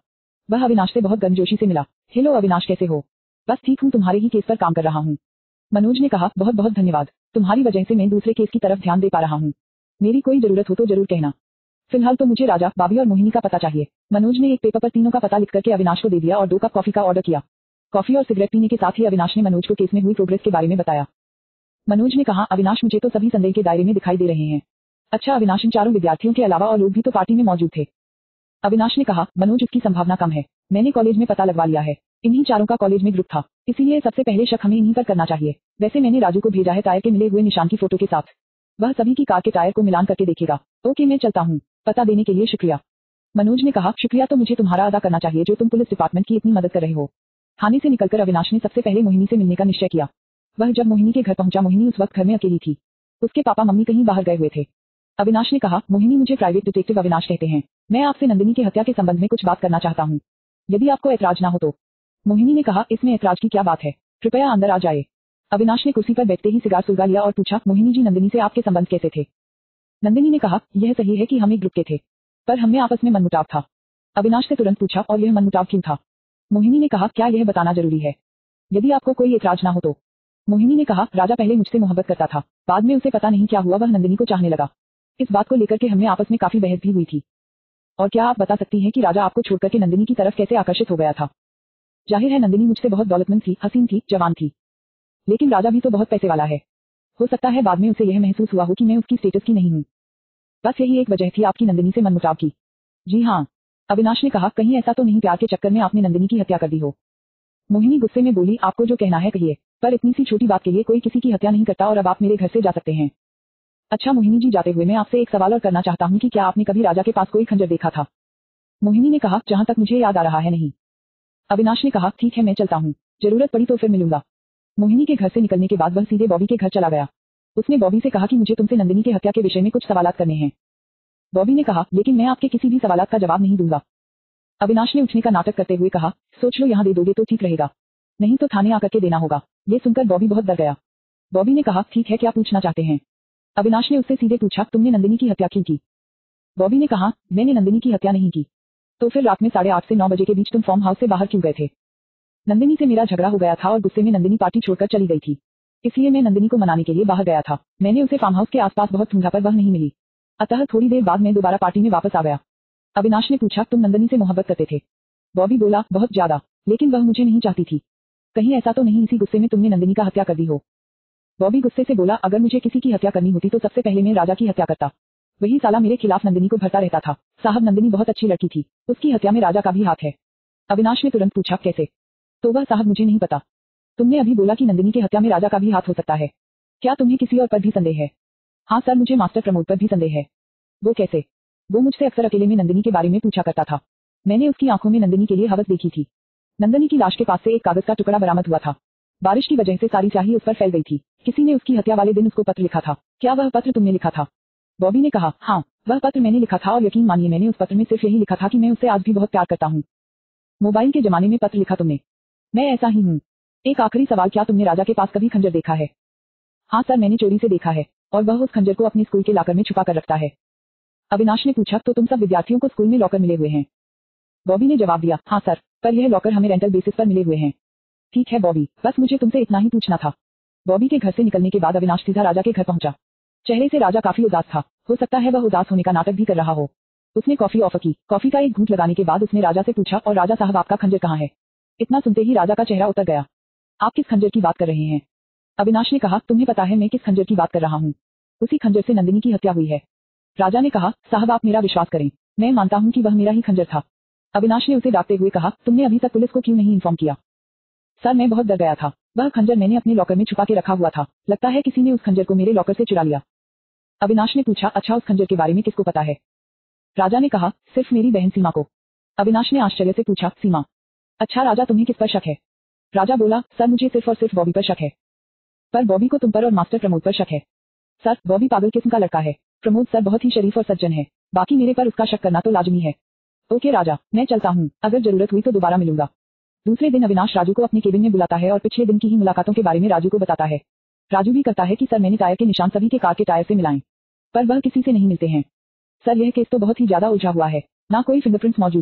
वह अविनाश से बहुत गर्मजोशी से मिला। हेलो अविनाश, कैसे हो? बस ठीक हूँ, तुम्हारे ही केस पर काम कर रहा हूँ। मनोज ने कहा, बहुत बहुत धन्यवाद, तुम्हारी वजह से मैं दूसरे केस की तरफ ध्यान दे पा रहा हूँ। मेरी कोई जरूरत हो तो जरूर कहना। फिलहाल तो मुझे राजा, बॉबी और मोहिनी का पता चाहिए। मनोज ने एक पेपर पर तीनों का पता लिख करके अविनाश को दे दिया और 2 कप कॉफी का ऑर्डर किया। कॉफी और सिगरेट पीने के साथ ही अविनाश ने मनोज को केस में हुई प्रोग्रेस के बारे में बताया। मनोज ने कहा, अविनाश, मुझे तो सभी संदेह के दायरे में दिखाई दे रहे हैं। अच्छा अविनाश, इन 4 विद्यार्थियों के अलावा और लोग भी तो पार्टी में मौजूद थे? अविनाश ने कहा, मनोज, उसकी संभावना कम है। मैंने कॉलेज में पता लगवा लिया है। इन्हीं 4 का कॉलेज में ग्रुप था, इसीलिए सबसे पहले शक हमें इन्हीं पर करना चाहिए। वैसे मैंने राजू को भेजा है टायर के मिले हुए निशान की फोटो के साथ। वह सभी की कार के टायर को मिलान करके देखेगा। ओके, मैं चलता हूँ। पता देने के लिए शुक्रिया। मनोज ने कहा, शुक्रिया तो मुझे तुम्हारा अदा करना चाहिए जो तुम पुलिस डिपार्टमेंट की इतनी मदद कर रहे हो। थाने से निकलकर अविनाश ने सबसे पहले मोहिनी से मिलने का निश्चय किया। वह जब मोहिनी के घर पहुंचा, मोहिनी उस वक्त घर में अकेली थी। उसके पापा मम्मी कहीं बाहर गए हुए थे। अविनाश ने कहा, मोहिनी, मुझे प्राइवेट डिटेक्टिव अविनाश कहते हैं। मैं आपसे नंदिनी की हत्या के संबंध में कुछ बात करना चाहता हूँ, यदि आपको ऐतराज ना हो तो। मोहिनी ने कहा, इसमें ऐतराज की क्या बात है, कृपया अंदर आ जाए। अविनाश ने कुर्सी पर बैठते ही सिगार सुलगा लिया और पूछा, मोहिनी जी, नंदिनी से आपके संबंध कैसे थे? नंदिनी ने कहा, यह सही है कि हम एक ग्रुप के थे, पर हमें आपस में मनमुटाव था। अविनाश से तुरंत पूछा, और यह मनमुटाव क्यों था? मोहिनी ने कहा, क्या यह बताना जरूरी है? यदि आपको कोई ऐतराज ना हो तो। मोहिनी ने कहा, राजा पहले मुझसे मोहब्बत करता था, बाद में उसे पता नहीं क्या हुआ, वह नंदिनी को चाहने लगा। इस बात को लेकर के हमें आपस में काफी बहस भी हुई थी। और क्या आप बता सकती हैं कि राजा आपको छोड़कर के नंदिनी की तरफ कैसे आकर्षित हो गया था? जाहिर है नंदिनी मुझसे बहुत दौलतमंद थी, हसीन थी, जवान थी, लेकिन राजा भी तो बहुत पैसे वाला है। हो सकता है बाद में उसे यह महसूस हुआ हो कि मैं उसकी स्टेटस की नहीं हूँ। बस यही एक वजह थी आपकी नंदिनी से मनमुटाव की। जी हाँ। अविनाश ने कहा, कहीं ऐसा तो नहीं प्यार के चक्कर में आपने नंदिनी की हत्या कर दी हो? मोहिनी गुस्से में बोली, आपको जो कहना है कहिए, पर इतनी सी छोटी बात के लिए कोई किसी की हत्या नहीं करता और अब आप मेरे घर से जा सकते हैं। अच्छा मोहिनी जी, जाते हुए मैं आपसे एक सवाल और करना चाहता हूँ कि क्या आपने कभी राजा के पास कोई खंजर देखा था? मोहिनी ने कहा, जहाँ तक मुझे याद आ रहा है नहीं। अविनाश ने कहा, ठीक है, मैं चलता हूँ, जरूरत पड़ी तो फिर मिलूंगा। मोहिनी के घर से निकलने के बाद वह सीधे बॉबी के घर चला गया। उसने बॉबी से कहा कि मुझे तुमसे नंदिनी की हत्या के विषय में कुछ सवालात करने हैं। बॉबी ने कहा, लेकिन मैं आपके किसी भी सवालात का जवाब नहीं दूंगा। अविनाश ने उठने का नाटक करते हुए कहा, सोच लो, यहाँ दे दोगे तो ठीक रहेगा, नहीं तो थाने आकर के देना होगा। ये सुनकर बॉबी बहुत डर गया। बॉबी ने कहा, ठीक है, क्या पूछना चाहते हैं? अविनाश ने उससे सीधे पूछा, तुमने नंदिनी की हत्या क्यों की? बॉबी ने कहा, मैंने नंदिनी की हत्या नहीं की। तो फिर रात में 8:30 से 9 बजे के बीच तुम फार्म हाउस से बाहर क्यों गए थे? नंदिनी से मेरा झगड़ा हो गया था और गुस्से में नंदिनी पार्टी छोड़कर चली गई थी, इसलिए मैं नंदिनी को मनाने के लिए बाहर गया था। मैंने उसे फार्म हाउस के आसपास बहुत ढूंढा पर वह नहीं मिली, अतः थोड़ी देर बाद मैं दोबारा पार्टी में वापस आ गया। अविनाश ने पूछा, तुम नंदिनी से मोहब्बत करते थे? बॉबी बोला, बहुत ज्यादा, लेकिन वह मुझे नहीं चाहती थी। कहीं ऐसा तो नहीं इसी गुस्से में तुमने नंदिनी का हत्या कर दी हो? बॉबी गुस्से से बोला, अगर मुझे किसी की हत्या करनी होती तो सबसे पहले मैं राजा की हत्या करता। वही साला मेरे खिलाफ नंदिनी को भरता रहता था। साहब, नंदिनी बहुत अच्छी लड़की थी, उसकी हत्या में राजा का भी हाथ है। अविनाश ने तुरंत पूछा, कैसे? तो वह साहब मुझे नहीं पता। तुमने अभी बोला कि नंदिनी की हत्या में राजा का भी हाथ हो सकता है, क्या तुम्हें किसी और पर भी संदेह है? हाँ सर, मुझे मास्टर प्रमोद पर भी संदेह है। वो कैसे? वो मुझसे अक्सर अकेले में नंदिनी के बारे में पूछा करता था। मैंने उसकी आंखों में नंदिनी के लिए हवस देखी थी। नंदिनी की लाश के पास से एक कागज का टुकड़ा बरामद हुआ था। बारिश की वजह से सारी स्याही उस पर फैल गई थी। किसी ने उसकी हत्या वाले दिन उसको पत्र लिखा था। क्या वह पत्र तुमने लिखा था? बॉबी ने कहा, हाँ, वह पत्र मैंने लिखा था और यकीन मानिए मैंने उस पत्र में सिर्फ यही लिखा था कि मैं उससे आज भी बहुत प्यार करता हूँ। मोबाइल के जमाने में पत्र लिखा तुमने? मैं ऐसा ही हूँ। एक आखिरी सवाल, क्या तुमने राजा के पास कभी खंजर देखा है? हाँ सर, मैंने चोरी से देखा है और वह उस खंजर को अपने स्कूल के लॉकर में छुपा कर रखता है। अविनाश ने पूछा, तो तुम सब विद्यार्थियों को स्कूल में लॉकर मिले हुए हैं? बॉबी ने जवाब दिया, हाँ सर, पर यह लॉकर हमें रेंटल बेसिस पर मिले हुए हैं। ठीक है बॉबी, बस मुझे तुमसे इतना ही पूछना था। बॉबी के घर से निकलने के बाद अविनाश सीधा राजा के घर पहुंचा। चेहरे से राजा काफी उदास था, हो सकता है वह उदास होने का नाटक भी कर रहा हो। उसने कॉफी ऑफर की। कॉफी का एक घूंट लगाने के बाद उसने राजा से पूछा, और राजा साहब, आपका खंजर कहाँ है? इतना सुनते ही राजा का चेहरा उतर गया। आप किस खंजर की बात कर रहे हैं? अविनाश ने कहा, तुम्हें पता है मैं किस खंजर की बात कर रहा हूँ? उसी खंजर से नंदिनी की हत्या हुई है। राजा ने कहा, साहब आप मेरा विश्वास करें, मैं मानता हूँ कि वह मेरा ही खंजर था। अविनाश ने उसे डांटते हुए कहा, तुमने अभी तक पुलिस को क्यों नहीं इन्फॉर्म किया? सर, मैं बहुत डर गया था। वह खंजर मैंने अपने लॉकर में छुपा के रखा हुआ था। लगता है किसी ने उस खंजर को मेरे लॉकर से चुरा लिया। अविनाश ने पूछा, अच्छा उस खंजर के बारे में किसको पता है? राजा ने कहा, सिर्फ मेरी बहन सीमा को। अविनाश ने आश्चर्य से पूछा, सीमा? अच्छा राजा, तुम्हें किस पर शक है? राजा बोला, सर मुझे सिर्फ और सिर्फ बॉबी पर शक है। पर बॉबी को तुम पर और मास्टर प्रमोद पर शक है। सर, बॉबी पागल किस्म का लड़का है। प्रमोद सर बहुत ही शरीफ और सज्जन है, बाकी मेरे पर उसका शक करना तो लाजमी है। ओके राजा, मैं चलता हूँ, अगर जरूरत हुई तो दोबारा मिलूंगा। दूसरे दिन अविनाश राजू को अपने केबिन में बुलाता है और पिछले दिन की ही मुलाकातों के बारे में राजू को बताता है। राजू भी करता है कि सर मैंने टायर के निशान सभी के कार के टायर से मिलाएं, पर वह किसी से नहीं मिलते हैं। सर, यह केस तो बहुत ही ज्यादा उलझा हुआ है, ना कोई फिंगरप्रिंट्स मौजूद है,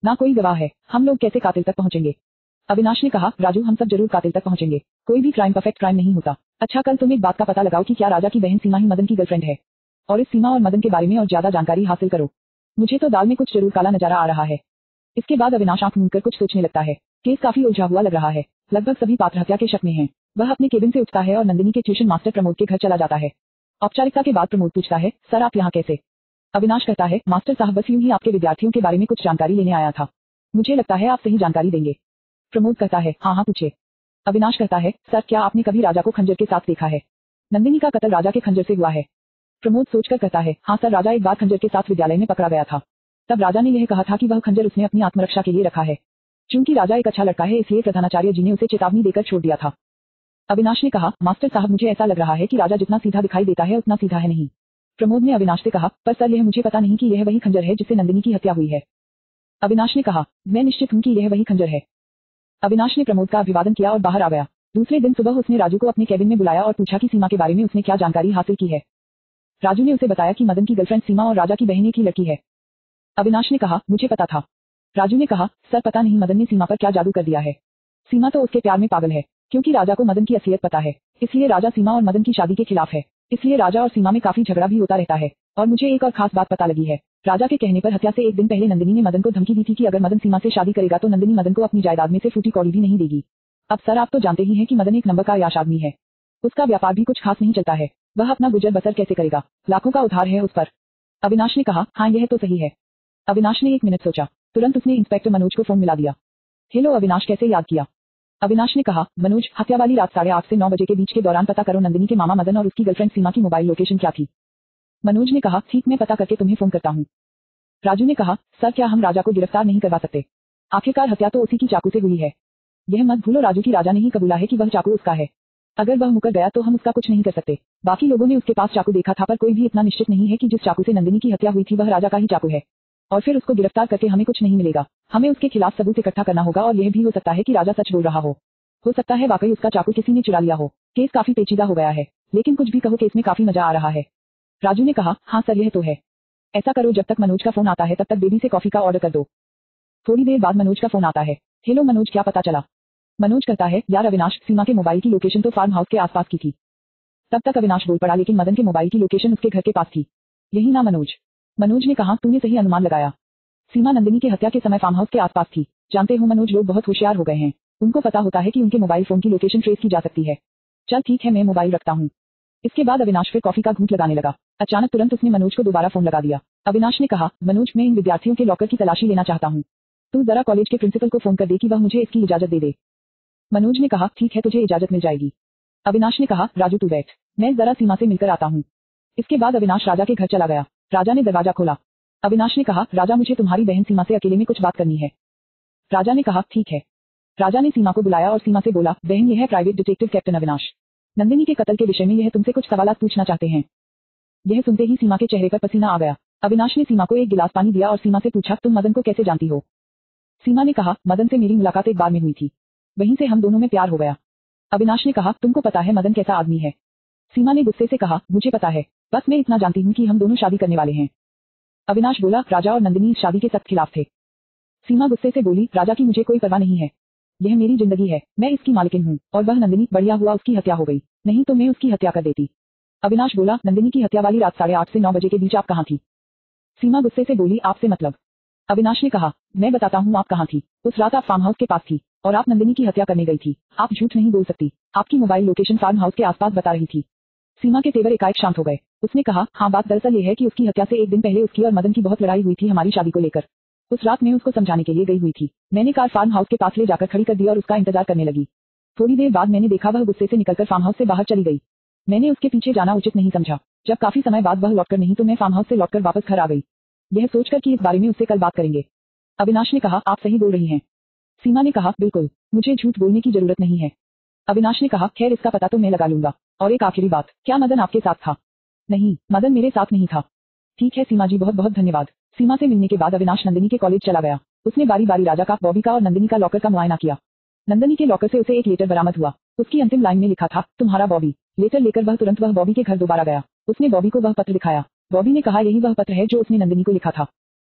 ना कोई गवाह है, हम लोग कैसे कातिल तक पहुंचेंगे? अविनाश ने कहा, राजू हम सब जरूर कातिल तक पहुंचेंगे, कोई भी क्राइम परफेक्ट क्राइम नहीं होता। अच्छा कल तुम एक बात का पता लगाओ कि क्या राजा की बहन सीमा ही मदन की गर्लफ्रेंड है, और इस सीमा और मदन के बारे में और ज्यादा जानकारी हासिल करो। मुझे तो दाल में कुछ जरूर काला नजारा आ रहा है। इसके बाद अविनाश आंख मूंदकर कुछ सोचने लगता है। केस काफी उलझा हुआ लग रहा है, लगभग सभी पात्र हत्या के शक में हैं। वह अपने केबिन से उठता है और नंदिनी के ट्यूशन मास्टर प्रमोद के घर चला जाता है। औपचारिकता के बाद प्रमोद पूछता है, सर आप यहाँ कैसे? अविनाश कहता है, मास्टर साहब बस यूं ही आपके विद्यार्थियों के बारे में कुछ जानकारी लेने आया था, मुझे लगता है आप सही जानकारी देंगे। प्रमोद कहता है, हाँ हाँ पूछे। अविनाश कहता है, सर क्या आपने कभी राजा को खंजर के साथ देखा है? नंदिनी का कत्ल राजा के खंजर से हुआ है। प्रमोद सोचकर कहता है, हाँ सर राजा एक बार खंजर के साथ विद्यालय में पकड़ा गया था। तब राजा ने यह कहा था कि वह खंजर उसने अपनी आत्मरक्षा के लिए रखा है। चूंकि राजा एक अच्छा लड़का है इसलिए प्रधानाचार्य जी ने उसे चेतावनी देकर छोड़ दिया था। अविनाश ने कहा, मास्टर साहब मुझे ऐसा लग रहा है कि राजा जितना सीधा दिखाई देता है उतना सीधा है नहीं। प्रमोद ने अविनाश से कहा, पर सर यह मुझे पता नहीं कि यह वही खंजर है जिससे नंदिनी की हत्या हुई है। अविनाश ने कहा, मैं निश्चित हूं कि यह वही खंजर है। अविनाश ने प्रमोद का अभिवादन किया और बाहर आ गया। दूसरे दिन सुबह उसने राजू को अपने केबिन में बुलाया और पूछा कि सीमा के बारे में उसने क्या जानकारी हासिल की है। राजू ने उसे बताया कि मदन की गर्लफ्रेंड सीमा और राजा की बहन एक ही लड़की है। अविनाश ने कहा, मुझे पता था। राजू ने कहा, सर पता नहीं मदन ने सीमा पर क्या जादू कर दिया है। सीमा तो उसके प्यार में पागल है, क्योंकि राजा को मदन की असलियत पता है, इसलिए राजा सीमा और मदन की शादी के खिलाफ है। इसलिए राजा और सीमा में काफी झगड़ा भी होता रहता है। और मुझे एक और खास बात पता लगी है। राजा के कहने पर हत्या से एक दिन पहले नंदिनी ने मदन को धमकी दी थी कि अगर मदन सीमा से शादी करेगा तो नंदिनी मदन को अपनी जायदाद में से फूटी कौड़ी भी नहीं देगी। अब सर आप तो जानते ही हैं कि मदन एक नंबर का अय्याश आदमी है। उसका व्यापार भी कुछ खास नहीं चलता है। वह अपना गुजर बसर कैसे करेगा? लाखों का उधार है उस पर। अविनाश ने कहा, हाँ यह तो सही है। अविनाश ने 1 मिनट सोचा, तुरंत उसने इंस्पेक्टर मनोज को फोन मिला दिया। हेलो अविनाश, कैसे याद किया? अविनाश ने कहा, मनोज हत्या वाली रात 8:30 से 9 बजे के बीच के दौरान पता करो नंदिनी के मामा मदन और उसकी गर्लफ्रेंड सीमा की मोबाइल लोकेशन क्या थी। मनोज ने कहा, ठीक मैं पता करके तुम्हें फोन करता हूँ। राजू ने कहा, सर क्या हम राजा को गिरफ्तार नहीं करवा सकते? आखिरकार हत्या तो उसी की चाकू से हुई है। यह मत भूलो राजू की राजा ने ही कबूला है कि वह चाकू उसका है। अगर वह मुकर गया तो हम उसका कुछ नहीं कर सकते। बाकी लोगों ने उसके पास चाकू देखा था पर कोई भी इतना निश्चित नहीं है कि जिस चाकू से नंदिनी की हत्या हुई थी वह राजा का ही चाकू है। और फिर उसको गिरफ्तार करके हमें कुछ नहीं मिलेगा। हमें उसके खिलाफ सबूत इकट्ठा करना होगा और यह भी हो सकता है कि राजा सच बोल रहा हो सकता है वाकई उसका चाकू किसी ने चुरा लिया हो। केस काफी पेचीदा हो गया है, लेकिन कुछ भी कहो केस में काफी मजा आ रहा है। राजू ने कहा, हाँ सर यह तो है। ऐसा करो जब तक मनोज का फोन आता है तब तक बेबी से कॉफी का ऑर्डर कर दो। थोड़ी देर बाद मनोज का फोन आता है। हेलो मनोज, क्या पता चला? मनोज कहता है, यार अविनाश सीमा के मोबाइल की लोकेशन तो फार्म हाउस के आसपास की थी। तब तक अविनाश बोल पड़ा, लेकिन मदन के मोबाइल की लोकेशन उसके घर के पास थी, यही ना मनोज? मनोज ने कहा, तूने सही अनुमान लगाया। सीमा नंदिनी की हत्या के समय फार्म हाउस के आसपास थी। जानते हो मनोज, लोग बहुत होशियार हो गए हैं। उनको पता होता है कि उनके मोबाइल फोन की लोकेशन ट्रेस की जा सकती है। चल ठीक है, मैं मोबाइल रखता हूँ। इसके बाद अविनाश फिर कॉफी का घूंट लगाने लगा। अचानक तुरंत उसने मनोज को दोबारा फोन लगा दिया। अविनाश ने कहा, मनोज मैं इन विद्यार्थियों के लॉकर की तलाशी लेना चाहता हूँ। तू जरा कॉलेज के प्रिंसिपल को फोन कर दे कि वह मुझे इसकी इजाजत दे दे। मनोज ने कहा, ठीक है तुझे इजाजत मिल जाएगी। अविनाश ने कहा, राजू तू बैठ, मैं जरा सीमा से मिलकर आता हूँ। इसके बाद अविनाश राजा के घर चला गया। राजा ने दरवाजा खोला। अविनाश ने कहा, राजा मुझे तुम्हारी बहन सीमा से अकेले में कुछ बात करनी है। राजा ने कहा, ठीक है। राजा ने सीमा को बुलाया और सीमा से बोला, बहन यह है private detective captain Avinash. Nandini के कत्ल के विषय में यह तुमसे कुछ सवालात पूछना चाहते हैं। यह सुनते ही सीमा के चेहरे पर पसीना आ गया। अविनाश ने सीमा को एक गिलास पानी दिया और सीमा से पूछा, तुम मदन को कैसे जानती हो? सीमा ने कहा, मदन से मेरी मुलाकात एक बार में हुई थी, वहीं से हम दोनों में प्यार हो गया। अविनाश ने कहा, तुमको पता है मदन कैसा आदमी है? सीमा ने गुस्से से कहा, मुझे पता है, बस मैं इतना जानती हूँ कि हम दोनों शादी करने वाले हैं। अविनाश बोला, राजा और नंदिनी इस शादी के सख्त खिलाफ थे। सीमा गुस्से से बोली, राजा की मुझे कोई परवाह नहीं है, यह मेरी जिंदगी है, मैं इसकी मालकिन हूँ, और वह नंदिनी, बढ़िया हुआ उसकी हत्या हो गई, नहीं तो मैं उसकी हत्या कर देती। अविनाश बोला, नंदिनी की हत्या वाली रात 8:30 से 9 बजे के बीच आप कहाँ थी? सीमा गुस्से से बोली, आपसे मतलब? अविनाश ने कहा, मैं बताता हूँ आप कहाँ थी। उस रात आप फार्म हाउस के पास थी और आप नंदिनी की हत्या करने गई थी। आप झूठ नहीं बोल सकती, आपकी मोबाइल लोकेशन फार्म हाउस के आसपास बता रही थी। सीमा के तेवर एकाएक शांत हो गए। उसने कहा, हाँ बात दरअसल ये है कि उसकी हत्या से एक दिन पहले उसकी और मदन की बहुत लड़ाई हुई थी हमारी शादी को लेकर। उस रात मैं उसको समझाने के लिए गई हुई थी। मैंने कार फार्म हाउस के पास ले जाकर खड़ी कर दी और उसका इंतजार करने लगी। थोड़ी देर बाद मैंने देखा वह गुस्से से निकलकर फार्म हाउस से बाहर चली गई। मैंने उसके पीछे जाना उचित नहीं समझा। जब काफी समय बाद वह लौटकर नहीं तो मैं फार्म हाउस से लौटकर वापस घर आ गई, यह सोचकर कि इस बारे में उससे कल बात करेंगे। अविनाश ने कहा, आप सही बोल रही हैं। सीमा ने कहा, बिल्कुल, मुझे झूठ बोलने की जरूरत नहीं है। अविनाश ने कहा, खैर इसका पता तो मैं लगा लूंगा। और एक आखिरी बात, क्या मदन आपके साथ था? नहीं, मदन मेरे साथ नहीं था। ठीक है सीमा जी, बहुत बहुत धन्यवाद। सीमा से मिलने के बाद अविनाश नंदिनी के कॉलेज चला गया। उसने बारी बारी राजा का, बॉबी का और नंदिनी का लॉकर का मुआयना किया। नंदिनी के लॉकर से उसे एक लेटर बरामद हुआ। उसकी अंतिम लाइन में लिखा था, तुम्हारा बॉबी। लेटर लेकर वह तुरंत बॉबी के घर दोबारा गया। उसने बॉबी को वह पत्र दिखाया। बॉबी ने कहा, यही वह पत्र है जो उसने नंदिनी को लिखा था।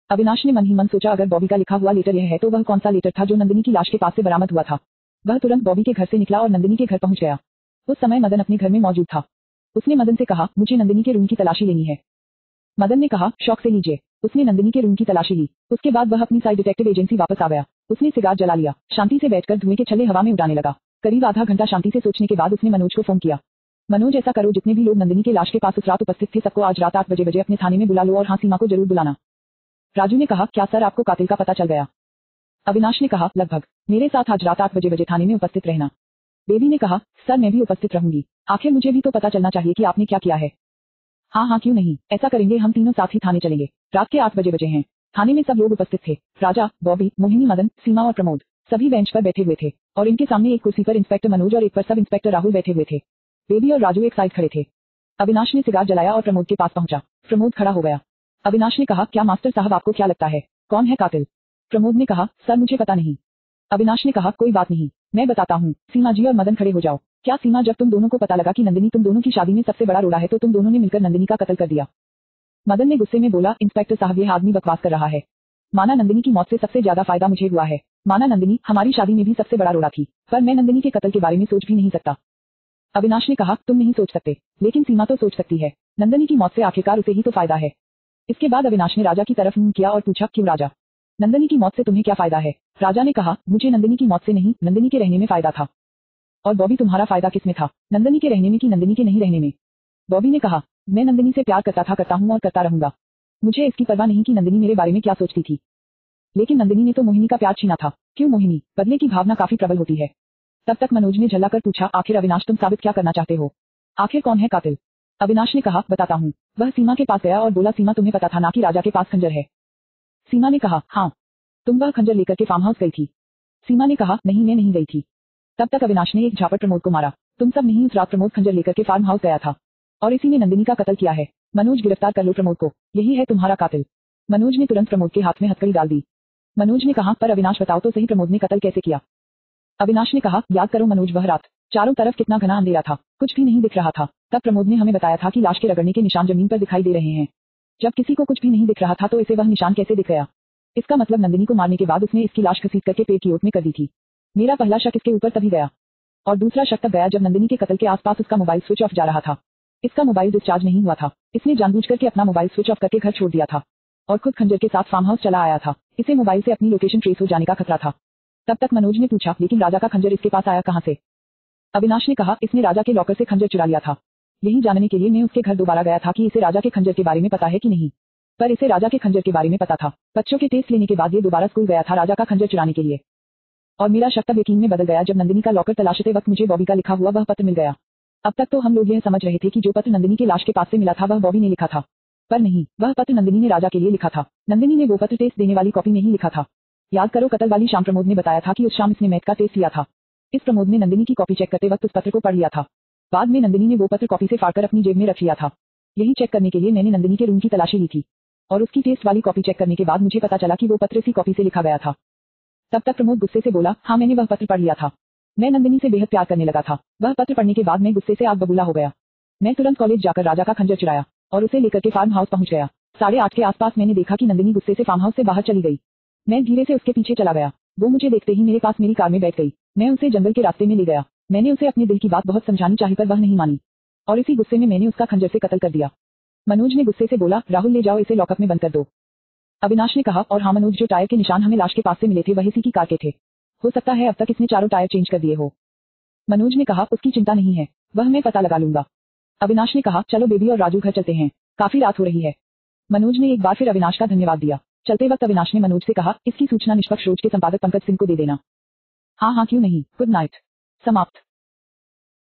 अविनाश ने मन ही मन सोचा, अगर बॉबी का लिखा हुआ लेटर यह है तो वह कौन सा लेटर था जो नंदिनी की लाश के पास से बरामद हुआ था। वह तुरंत बॉबी के घर से निकला और नंदिनी के घर पहुंच गया। उस समय मदन अपने घर में मौजूद था। उसने मदन से कहा, मुझे नंदिनी के रूम की तलाशी लेनी है। मदन ने कहा, शौक से लीजिए। उसने नंदिनी के रूम की तलाशी ली। उसके बाद वह अपनी साइड डिटेक्टिव एजेंसी वापस आ गया। उसने सिगार जला लिया, शांति से बैठकर धुएं के छल्ले हवा में उड़ाने लगा। करीब आधा घंटा शांति से सोचने के बाद उसने मनोज को फोन किया। मनोज, ऐसा करो, जितने भी लोग नंदिनी के लाश के पास उस रात उपस्थित थे सबको आज रात 8 बजे अपने थाने में बुला लो और हाँ, सीमा को जरूर बुलाना। राजू ने कहा, क्या सर, आपको कातिल का पता चल गया? अविनाश ने कहा, लगभग। मेरे साथ आज रात 8 बजे थाने में उपस्थित रहना। बेबी ने कहा, सर मैं भी उपस्थित रहूंगी। आखिर मुझे भी तो पता चलना चाहिए कि आपने क्या किया है। हाँ हाँ, क्यों नहीं, ऐसा करेंगे, हम तीनों साथ ही थाने चलेंगे। रात के 8 बजे हैं। थाने में सब लोग उपस्थित थे। राजा, बॉबी, मोहिनी, मदन, सीमा और प्रमोद सभी बेंच पर बैठे हुए थे और इनके सामने एक कुर्सी पर इंस्पेक्टर मनोज और एक पर सब इंस्पेक्टर राहुल बैठे हुए थे। बेबी और राजू एक साइड खड़े थे। अविनाश ने सिगार जलाया और प्रमोद के पास पहुंचा। प्रमोद खड़ा हो गया। अविनाश ने कहा, क्या मास्टर साहब, आपको क्या लगता है कौन है कातिल? प्रमोद ने कहा, सर मुझे पता नहीं। अविनाश ने कहा, कोई बात नहीं, मैं बताता हूँ। सीमा जी और मदन खड़े हो जाओ। क्या सीमा, जब तुम दोनों को पता लगा कि नंदिनी तुम दोनों की शादी में सबसे बड़ा रोड़ा है तो तुम दोनों ने मिलकर नंदिनी का कत्ल कर दिया? मदन ने गुस्से में बोला, इंस्पेक्टर साहब, यह आदमी बकवास कर रहा है। माना नंदिनी की मौत से सबसे ज्यादा फायदा मुझे हुआ है। माना नंदिनी हमारी शादी में भी सबसे बड़ा रोड़ा थी, पर मैं नंदिनी के कत्ल के बारे में सोच भी नहीं सकता। अविनाश ने कहा, तुम नहीं सोच सकते, लेकिन सीमा तो सोच सकती है। नंदिनी की मौत से आखिरकार उसे ही तो फायदा है। इसके बाद अविनाश ने राजा की तरफ मुंह किया और पूछा, क्यों राजा, नंदिनी की मौत से तुम्हें क्या फायदा है? राजा ने कहा, मुझे नंदिनी की मौत से नहीं, नंदिनी के रहने में फायदा था। और बॉबी, तुम्हारा फायदा किसमें था, नंदिनी के रहने में कि नंदिनी के नहीं रहने में? बॉबी ने कहा, मैं नंदिनी से प्यार करता था, करता हूँ और करता रहूंगा। मुझे इसकी परवाह नहीं कि नंदिनी मेरे बारे में क्या सोचती थी। लेकिन नंदिनी ने तो मोहिनी का प्यार छीना था। क्यों मोहिनी? बदले की भावना काफी प्रबल होती है। तब तक मनोज ने झल्लाकर पूछा, आखिर अविनाश, तुम साबित क्या करना चाहते हो? आखिर कौन है कातिल? अविनाश ने कहा, बताता हूँ। वह सीमा के पास गया और बोला, सीमा, तुम्हें पता था ना कि राजा के पास खंजर है? सीमा ने कहा, हाँ। तुम वह खंजर लेकर के फार्म हाउस गई थी? सीमा ने कहा, नहीं, मैं नहीं गई थी। तब तक अविनाश ने एक झापट प्रमोद को मारा। तुम सब नहीं, उस रात प्रमोद खंजर लेकर के फार्म हाउस गया था और इसी ने नंदिनी का कत्ल किया है। मनोज, गिरफ्तार कर लो प्रमोद को, यही है तुम्हारा कातिल। मनोज ने तुरंत प्रमोद के हाथ में हथकड़ी डाल दी। मनोज ने कहा, पर अविनाश बताओ तो सही, प्रमोद ने कत्ल कैसे किया? अविनाश ने कहा, याद करो मनोज, वह रात चारों तरफ कितना घना अंधेरा था, कुछ भी नहीं दिख रहा था। तब प्रमोद ने हमें बताया था कि लाश के रगड़ने के निशान जमीन पर दिखाई दे रहे हैं। जब किसी को कुछ भी नहीं दिख रहा था तो इसे वह निशान कैसे दिख गया? इसका मतलब नंदिनी को मारने के बाद उसने इसकी लाश घसीट करके पेड़ की ओट में कर दी थी। मेरा पहला शक इसके ऊपर तभी गया और दूसरा शक तब गया जब नंदिनी के कत्ल के आसपास उसका मोबाइल स्विच ऑफ जा रहा था। इसका मोबाइल डिस्चार्ज नहीं हुआ था। इसने जानबूझकर के अपना मोबाइल स्विच ऑफ करके घर छोड़ दिया था और खुद खंजर के साथ फार्म हाउस चला आया था। इसे मोबाइल से अपनी लोकेशन ट्रेस हो जाने का खतरा था। तब तक मनोज ने पूछा, लेकिन राजा का खंजर इसके पास आया कहां से? अविनाश ने कहा, इसने राजा के लॉकर से खंजर चुरा लिया था। यही जानने के लिए मैं उसके घर दोबारा गया था कि इसे राजा के खंजर के बारे में पता है कि नहीं। पर इसे राजा के खंजर के बारे में पता था। बच्चों के टेस्ट लेने के बाद ये दोबारा स्कूल गया था राजा का खंजर चुराने के लिए। और मेरा शक तब यकीन में बदल गया जब नंदिनी का लॉकर तलाशते वक्त मुझे बॉबी का लिखा हुआ वह पत्र मिल गया। अब तक तो हम लोग यह समझ रहे थे कि जो पत्र नंदिनी के लाश के पास से मिला था वह बॉबी ने लिखा था, पर नहीं, वह पत्र नंदिनी ने राजा के लिए लिखा था। नंदिनी ने वो पत्र टेस्ट देने वाली कॉपी में ही लिखा था। याद करो, कत्ल वाली शाम प्रमोद ने बताया था कि उस शाम इसने मैथ का टेस्ट लिया था। इस प्रमोद ने नंदिनी की कॉपी चेक करते वक्त उस पत्र को पढ़ लिया था। बाद में नंदिनी ने वो पत्र कॉपी से फाड़कर अपनी जेब में रख लिया था। यही चेक करने के लिए मैंने नंदिनी के रूम की तलाशी ली थी और उसकी टेस्ट वाली कॉपी चेक करने के बाद मुझे पता चला कि वो पत्र इसी कॉपी से लिखा गया था। तब तक प्रमोद गुस्से से बोला, हाँ, मैंने वह पत्र पढ़ लिया था। मैं नंदिनी से बेहद प्यार करने लगा था। वह पत्र पढ़ने के बाद मैं गुस्से से आग बबूला हो गया। मैं तुरंत कॉलेज जाकर राजा का खंजर चुराया और उसे लेकर के फार्म हाउस पहुंच गया। 8:30 के आसपास मैंने देखा कि नंदिनी गुस्से से फार्म हाउस से बाहर चली गई। मैं धीरे से उसके पीछे चला गया। वो मुझे देखते ही मेरे पास मेरी कार में बैठ गई। मैं उसे जंगल के रास्ते में ले गया। मैंने उसे अपने दिल की बात बहुत समझानी चाही पर वह नहीं मानी और इसी गुस्से में मैंने उसका खंजर से कत्ल कर दिया। मनोज ने गुस्से से बोला, राहुल ले जाओ इसे लॉकअप में बंद कर दो। अविनाश ने कहा, और हाँ मनोज, जो टायर के निशान हमें लाश के पास से मिले थे वह इसी की कार के थे। हो सकता है अब तक इसने चारों टायर चेंज कर दिए हो। मनोज ने कहा, उसकी चिंता नहीं है, वह मैं पता लगा लूंगा। अविनाश ने कहा, चलो बेबी और राजू घर चलते हैं, काफी रात हो रही है। मनोज ने एक बार फिर अविनाश का धन्यवाद दिया। चलते वक्त अविनाश ने मनोज से कहा, इसकी सूचना निष्पक्ष रोज के संपादक पंकज सिंह को दे देना। हाँ हाँ, क्यों नहीं, गुड नाइट। समाप्त।